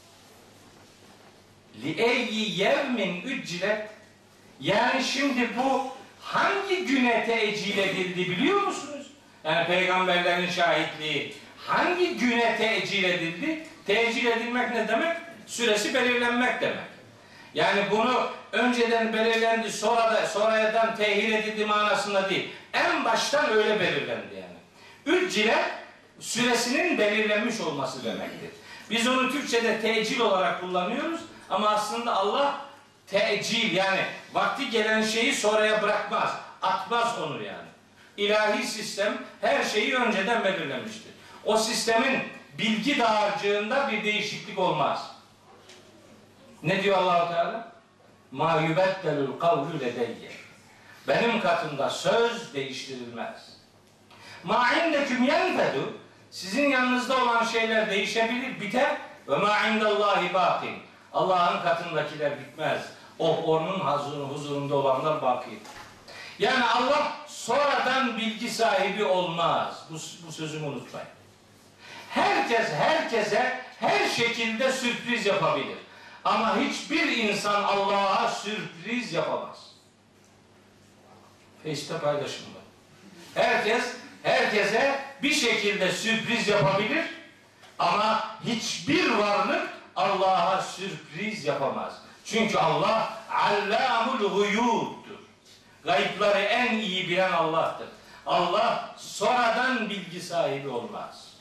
li eyyi yevmin üccilet, yani şimdi bu hangi güne tecil edildi biliyor musunuz? Yani peygamberlerin şahitliği hangi güne tecil edildi? Tecil edilmek ne demek? Süresi belirlenmek demek. Yani bunu önceden belirlendi, sonra da sonradan tehir edildi manasında değil. En baştan öyle belirlendi yani. Üccile süresinin belirlenmiş olması demektir. Biz onu Türkçe'de tecil olarak kullanıyoruz ama aslında Allah tecil, yani vakti gelen şeyi sonraya bırakmaz. Atmaz onu yani. İlahi sistem her şeyi önceden belirlemiştir. O sistemin bilgi dağarcığında bir değişiklik olmaz. Ne diyor Allah-u Teala? Ma yubeddelul kavlu ledeyye. Benim katımda söz değiştirilmez. Ma indeküm yenfedu. Sizin yanınızda olan şeyler değişebilir, biter. Ve ma indallahi bakin. Allah'ın katındakiler bitmez. O onun huzurunda olanlar baki. Yani Allah sonradan bilgi sahibi olmaz. Bu, bu sözümü unutmayın. Herkes herkese her şekilde sürpriz yapabilir. Ama hiçbir insan Allah'a sürpriz yapamaz. Face'te paylaşın bunu. Herkes herkese bir şekilde sürpriz yapabilir ama hiçbir varlık Allah'a sürpriz yapamaz. Çünkü Allah allamul guyub'dur. Gayıpları en iyi bilen Allah'tır. Allah sonradan bilgi sahibi olmaz.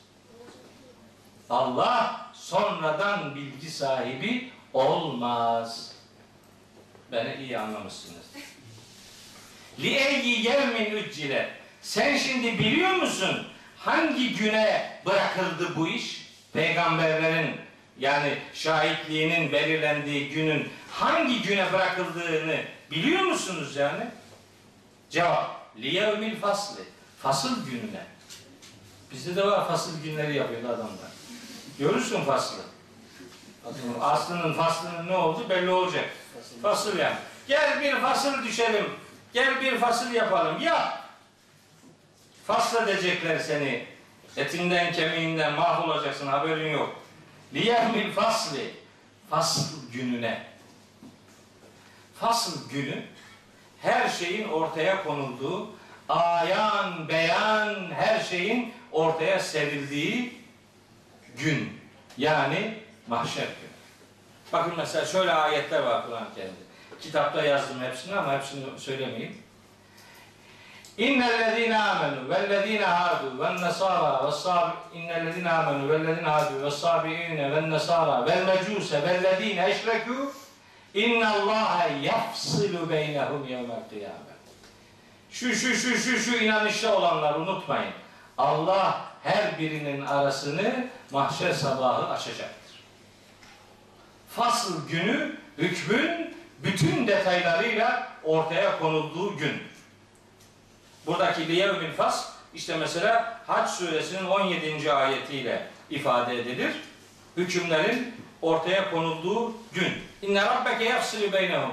Allah sonradan bilgi sahibi olmaz. Beni iyi anlamışsınız. Li eyyi yevmin üccile. Sen şimdi biliyor musun hangi güne bırakıldı bu iş? Peygamberlerin yani şahitliğinin belirlendiği günün hangi güne bırakıldığını biliyor musunuz yani? Cevap. Li yevmil fasli. Fasıl gününe. Bizde de var, fasıl günleri yapıyor adamlar. Görürsün faslı. Aslının faslının ne oldu belli olacak. Fasıl yani. Gel bir fasıl düşelim. Gel bir fasıl yapalım. Ya fasıl edecekler seni. Etinden kemiğinden mahvolacaksın, haberin yok. Liyehmil fasli. Fasıl gününe. Fasıl günü her şeyin ortaya konulduğu, ayan beyan her şeyin ortaya serildiği gün. Yani mahşer günü. Bakın mesela şöyle ayetler var Kur'an-ı Kerim'de. Kitapta yazdım hepsini ama hepsini söylemeyeyim. İnnellezîne âmenû vellezîne hâdû vennasârâ vessâbi innellezîne âmenû vellezîne hâdû vessâbiîne vennesârâ velmecûse vellezîne eşrekû innallâhe yafsilu beynehum yevmel kıyâmet. Şu şu şu şu şu inanışta olanlar unutmayın. Allah her birinin arasını mahşer sabahı açacaktır. Fasıl günü hükmün bütün detaylarıyla ortaya konulduğu gün. Buradaki liyevmil fasl işte mesela Hac suresinin on yedinci ayetiyle ifade edilir. Hükümlerin ortaya konulduğu gün. İnne rabbeke yafsilu beynehum.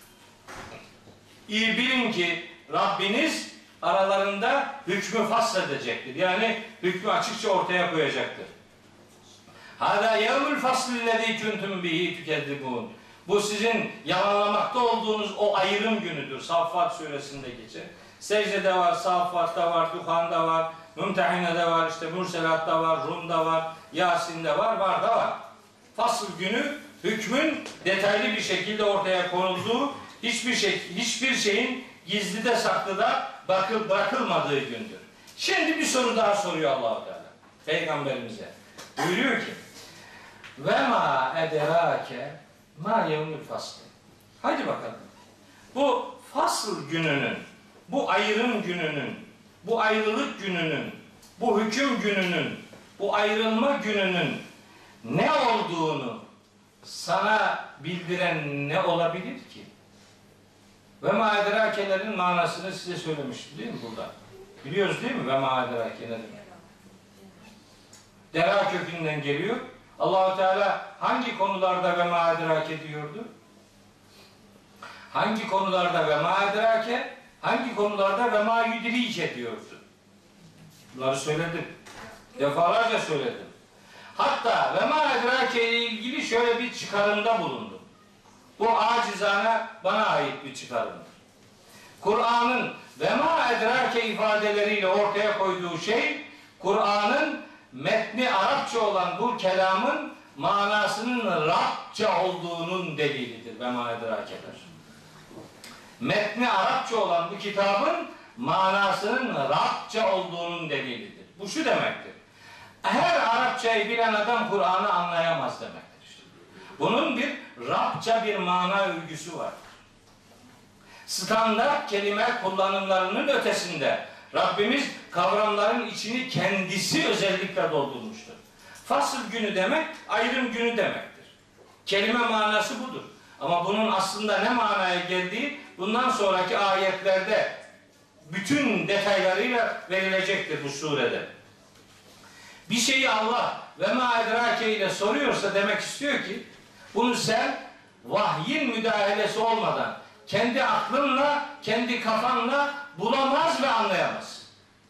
İyi bilin ki Rabbiniz aralarında hükmü fasledecektir. Yani hükmü açıkça ortaya koyacaktır. Hâdâ yevmül faslillezî kuntum bihi tükezzibûn. Bu sizin yalanlamakta olduğunuz o ayrım günüdür. Saffat suresinde geçer. Secde'de var, Saffat'ta var, Duhan'da var, Mümtehine'de var, işte Mürselat'ta var, Rum'da var, Yasin'de var, var da var. Fasıl günü hükmün detaylı bir şekilde ortaya konulduğu, hiçbir şey, hiçbir şeyin gizlide saklıda bakıl, bırakılmadığı gündür. Şimdi bir soru daha soruyor Allah-u Teala Peygamberimize. Buyuruyor ki: ve ma ederake ma yevmül fasl. Hadi bakalım. Bu fasıl gününün, bu ayrım gününün, bu ayrılık gününün, bu hüküm gününün, bu ayrılma gününün ne olduğunu sana bildiren ne olabilir ki? Ve ma edrakelerin manasını size söylemiştim değil mi burada? Biliyoruz değil mi? Ve ma edrake ne demek? Dera kökünden geliyor. Allah-u Teala hangi konularda ve ma edrake diyordu? Hangi konularda ve ma edrake, hangi konularda ve ma yudrike diyordu? Bunları söyledim. Defalarca söyledim. Hatta ve ma edrake ile ilgili şöyle bir çıkarımda bulundum. Bu acizane bana ait bir çıkarımdır. Kur'an'ın ve ma edrake ifadeleriyle ortaya koyduğu şey, Kur'an'ın metni Arapça olan bu kelamın manasının Rabça olduğunun delilidir ve ma edrakeler. Metni Arapça olan bu kitabın manasının Rabça olduğunun delilidir. Bu şu demektir: her Arapçayı bilen adam Kur'an'ı anlayamaz demektir. İşte. Bunun bir Rabça bir mana örgüsü var. Standart kelime kullanımlarının ötesinde Rabbimiz kavramların içini kendisi özellikle doldurmuştur. Fasıl günü demek, ayrım günü demektir. Kelime manası budur. Ama bunun aslında ne manaya geldiği bundan sonraki ayetlerde bütün detaylarıyla verilecektir bu surede. Bir şeyi Allah ve ma edrake ile soruyorsa demek istiyor ki bunu sen vahyin müdahalesi olmadan kendi aklınla, kendi kafanla bulamaz ve anlayamaz.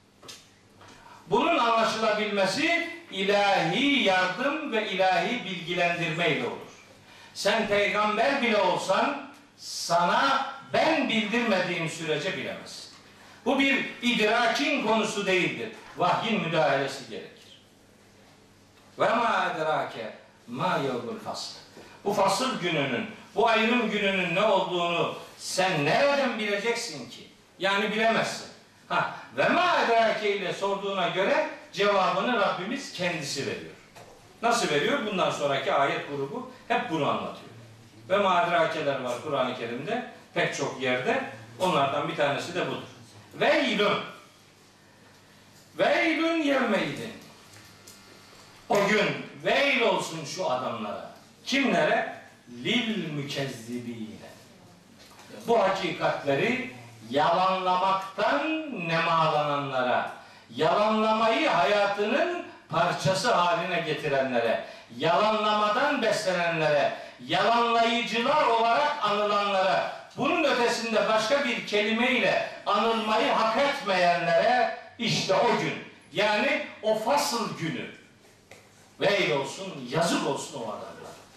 Bunun anlaşılabilmesi ilahi yardım ve ilahi bilgilendirme ile olur. Sen peygamber bile olsan sana ben bildirmediğim sürece bilemezsin. Bu bir idrakin konusu değildir. Vahyin müdahalesi gerekir. Ve ma edrake ma yevmül fasl. Bu fasıl gününün, bu ayrım gününün ne olduğunu sen nereden bileceksin ki? Yani bilemezsin. Ha, ve ma edrake ile sorduğuna göre cevabını Rabbimiz kendisi veriyor. Nasıl veriyor? Bundan sonraki ayet grubu hep bunu anlatıyor. Ve ma edrakeler var Kur'an-ı Kerim'de pek çok yerde. Onlardan bir tanesi de budur. Veylün. Veylün yevmeydin. O gün veil olsun şu adamlara. Kimlere? Lil mükezzibine. Bu hakikatleri yalanlamaktan nemalananlara, yalanlamayı hayatının parçası haline getirenlere, yalanlamadan beslenenlere, yalanlayıcılar olarak anılanlara, bunun ötesinde başka bir kelimeyle anılmayı hak etmeyenlere işte o gün, yani o fasıl günü veil olsun, yazık olsun o adamlar.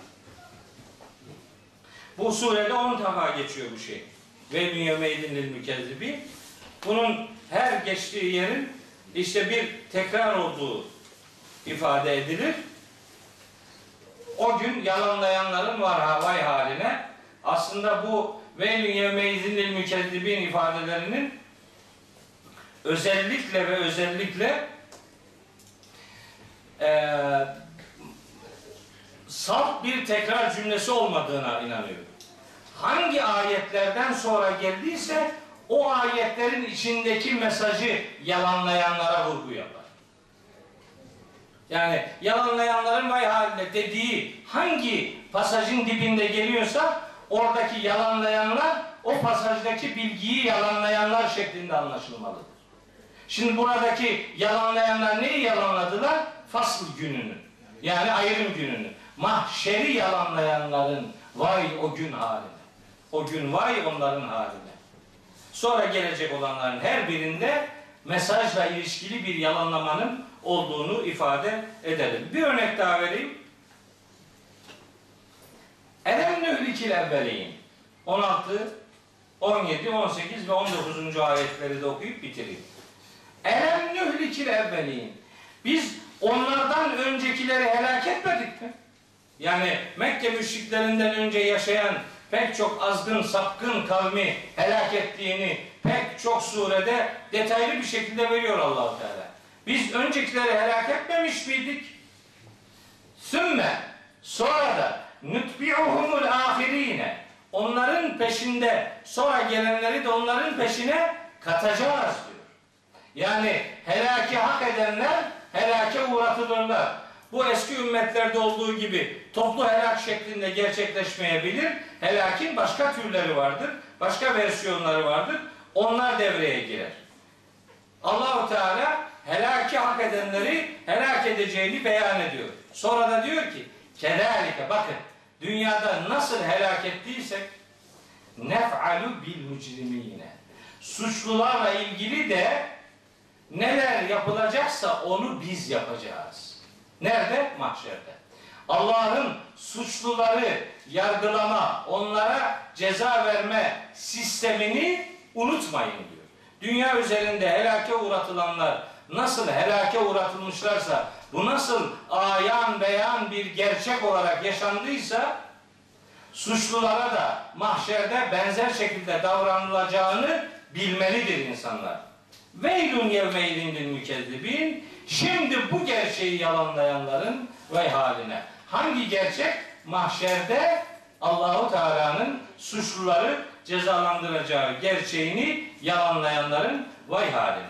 Bu surede on defa geçiyor bu şey. Ve dünya-meydinil mükezzibi. Bunun her geçtiği yerin işte bir tekrar olduğu ifade edilir. O gün yalanlayanların var vay haline. Aslında bu ve dünya-meydinil mükezzibin ifadelerinin özellikle ve özellikle eee salt bir tekrar cümlesi olmadığına inanıyorum. Hangi ayetlerden sonra geldiyse o ayetlerin içindeki mesajı yalanlayanlara vurgu yapar. Yani yalanlayanların vay haline dediği hangi pasajın dibinde geliyorsa oradaki yalanlayanlar o pasajdaki bilgiyi yalanlayanlar şeklinde anlaşılmalıdır. Şimdi buradaki yalanlayanlar neyi yalanladılar? Fasıl gününü. Yani ayrım gününü. Mahşeri yalanlayanların vay o gün haline. O gün vay onların haline. Sonra gelecek olanların her birinde mesajla ilişkili bir yalanlamanın olduğunu ifade edelim. Bir örnek daha vereyim. Elem nühlikil evveleyin. on altı, on yedi, on sekiz ve on dokuzuncu ayetleri de okuyup bitireyim. Elem nühlikil evveleyin. Biz onlardan öncekileri helak etmedik mi? Yani Mekke müşriklerinden önce yaşayan pek çok azgın, sapkın kavmi helak ettiğini pek çok surede detaylı bir şekilde veriyor Allah-u Teala. Biz öncekileri helak etmemiş miydik? Sümme, sonra da nutbi'uhumul ahirine, onların peşinde sonra gelenleri de onların peşine katacağız diyor. Yani helaki hak edenler helake uğratılırlar. Bu eski ümmetlerde olduğu gibi toplu helak şeklinde gerçekleşmeyebilir. Helakin başka türleri vardır. Başka versiyonları vardır. Onlar devreye girer. Allah-u Teala helaki hak edenleri helak edeceğini beyan ediyor. Sonra da diyor ki kedalike, bakın dünyada nasıl helak ettiysek nef'alu bil mücrimine, suçlularla ilgili de neler yapılacaksa onu biz yapacağız. Nerede? Mahşerde. Allah'ın suçluları yargılama, onlara ceza verme sistemini unutmayın diyor. Dünya üzerinde helake uğratılanlar nasıl helake uğratılmışlarsa, bu nasıl ayan beyan bir gerçek olarak yaşandıysa, suçlulara da mahşerde benzer şekilde davranılacağını bilmelidir insanlar. Veylun yevmeydin lil mükezzibin. Şimdi bu gerçeği yalanlayanların vay haline. Hangi gerçek? Mahşerde Allahu Teala'nın suçluları cezalandıracağı gerçeğini yalanlayanların vay haline.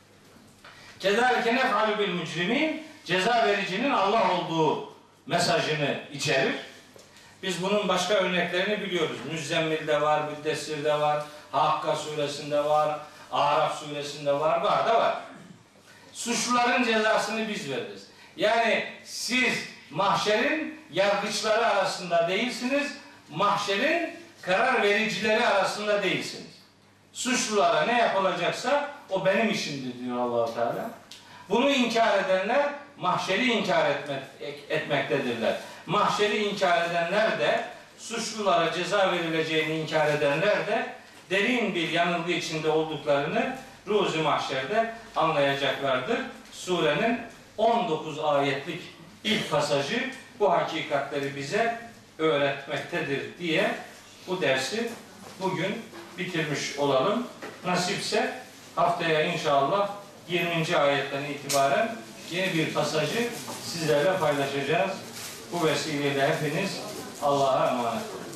Kezalike nef'alu bil mücrimin, ceza vericinin Allah olduğu mesajını içerir. Biz bunun başka örneklerini biliyoruz. Müzzemmil'de var, Müddessir'de var, Hakka suresinde var, Araf suresinde var, var da var. Suçluların cezasını biz veririz. Yani siz mahşerin yargıçları arasında değilsiniz, mahşerin karar vericileri arasında değilsiniz. Suçlulara ne yapılacaksa o benim işimdir diyor Allah-u Teala. Bunu inkar edenler mahşeri inkar etmek, etmektedirler. Mahşeri inkar edenler de, suçlulara ceza verileceğini inkar edenler de derin bir yanılgı içinde olduklarını Ruzi Mahşer'de anlayacaklardır. Surenin on dokuz ayetlik ilk pasajı bu hakikatleri bize öğretmektedir diye bu dersi bugün bitirmiş olalım. Nasipse haftaya inşallah yirminci ayetten itibaren yeni bir pasajı sizlerle paylaşacağız. Bu vesileyle hepiniz Allah'a emanet olun.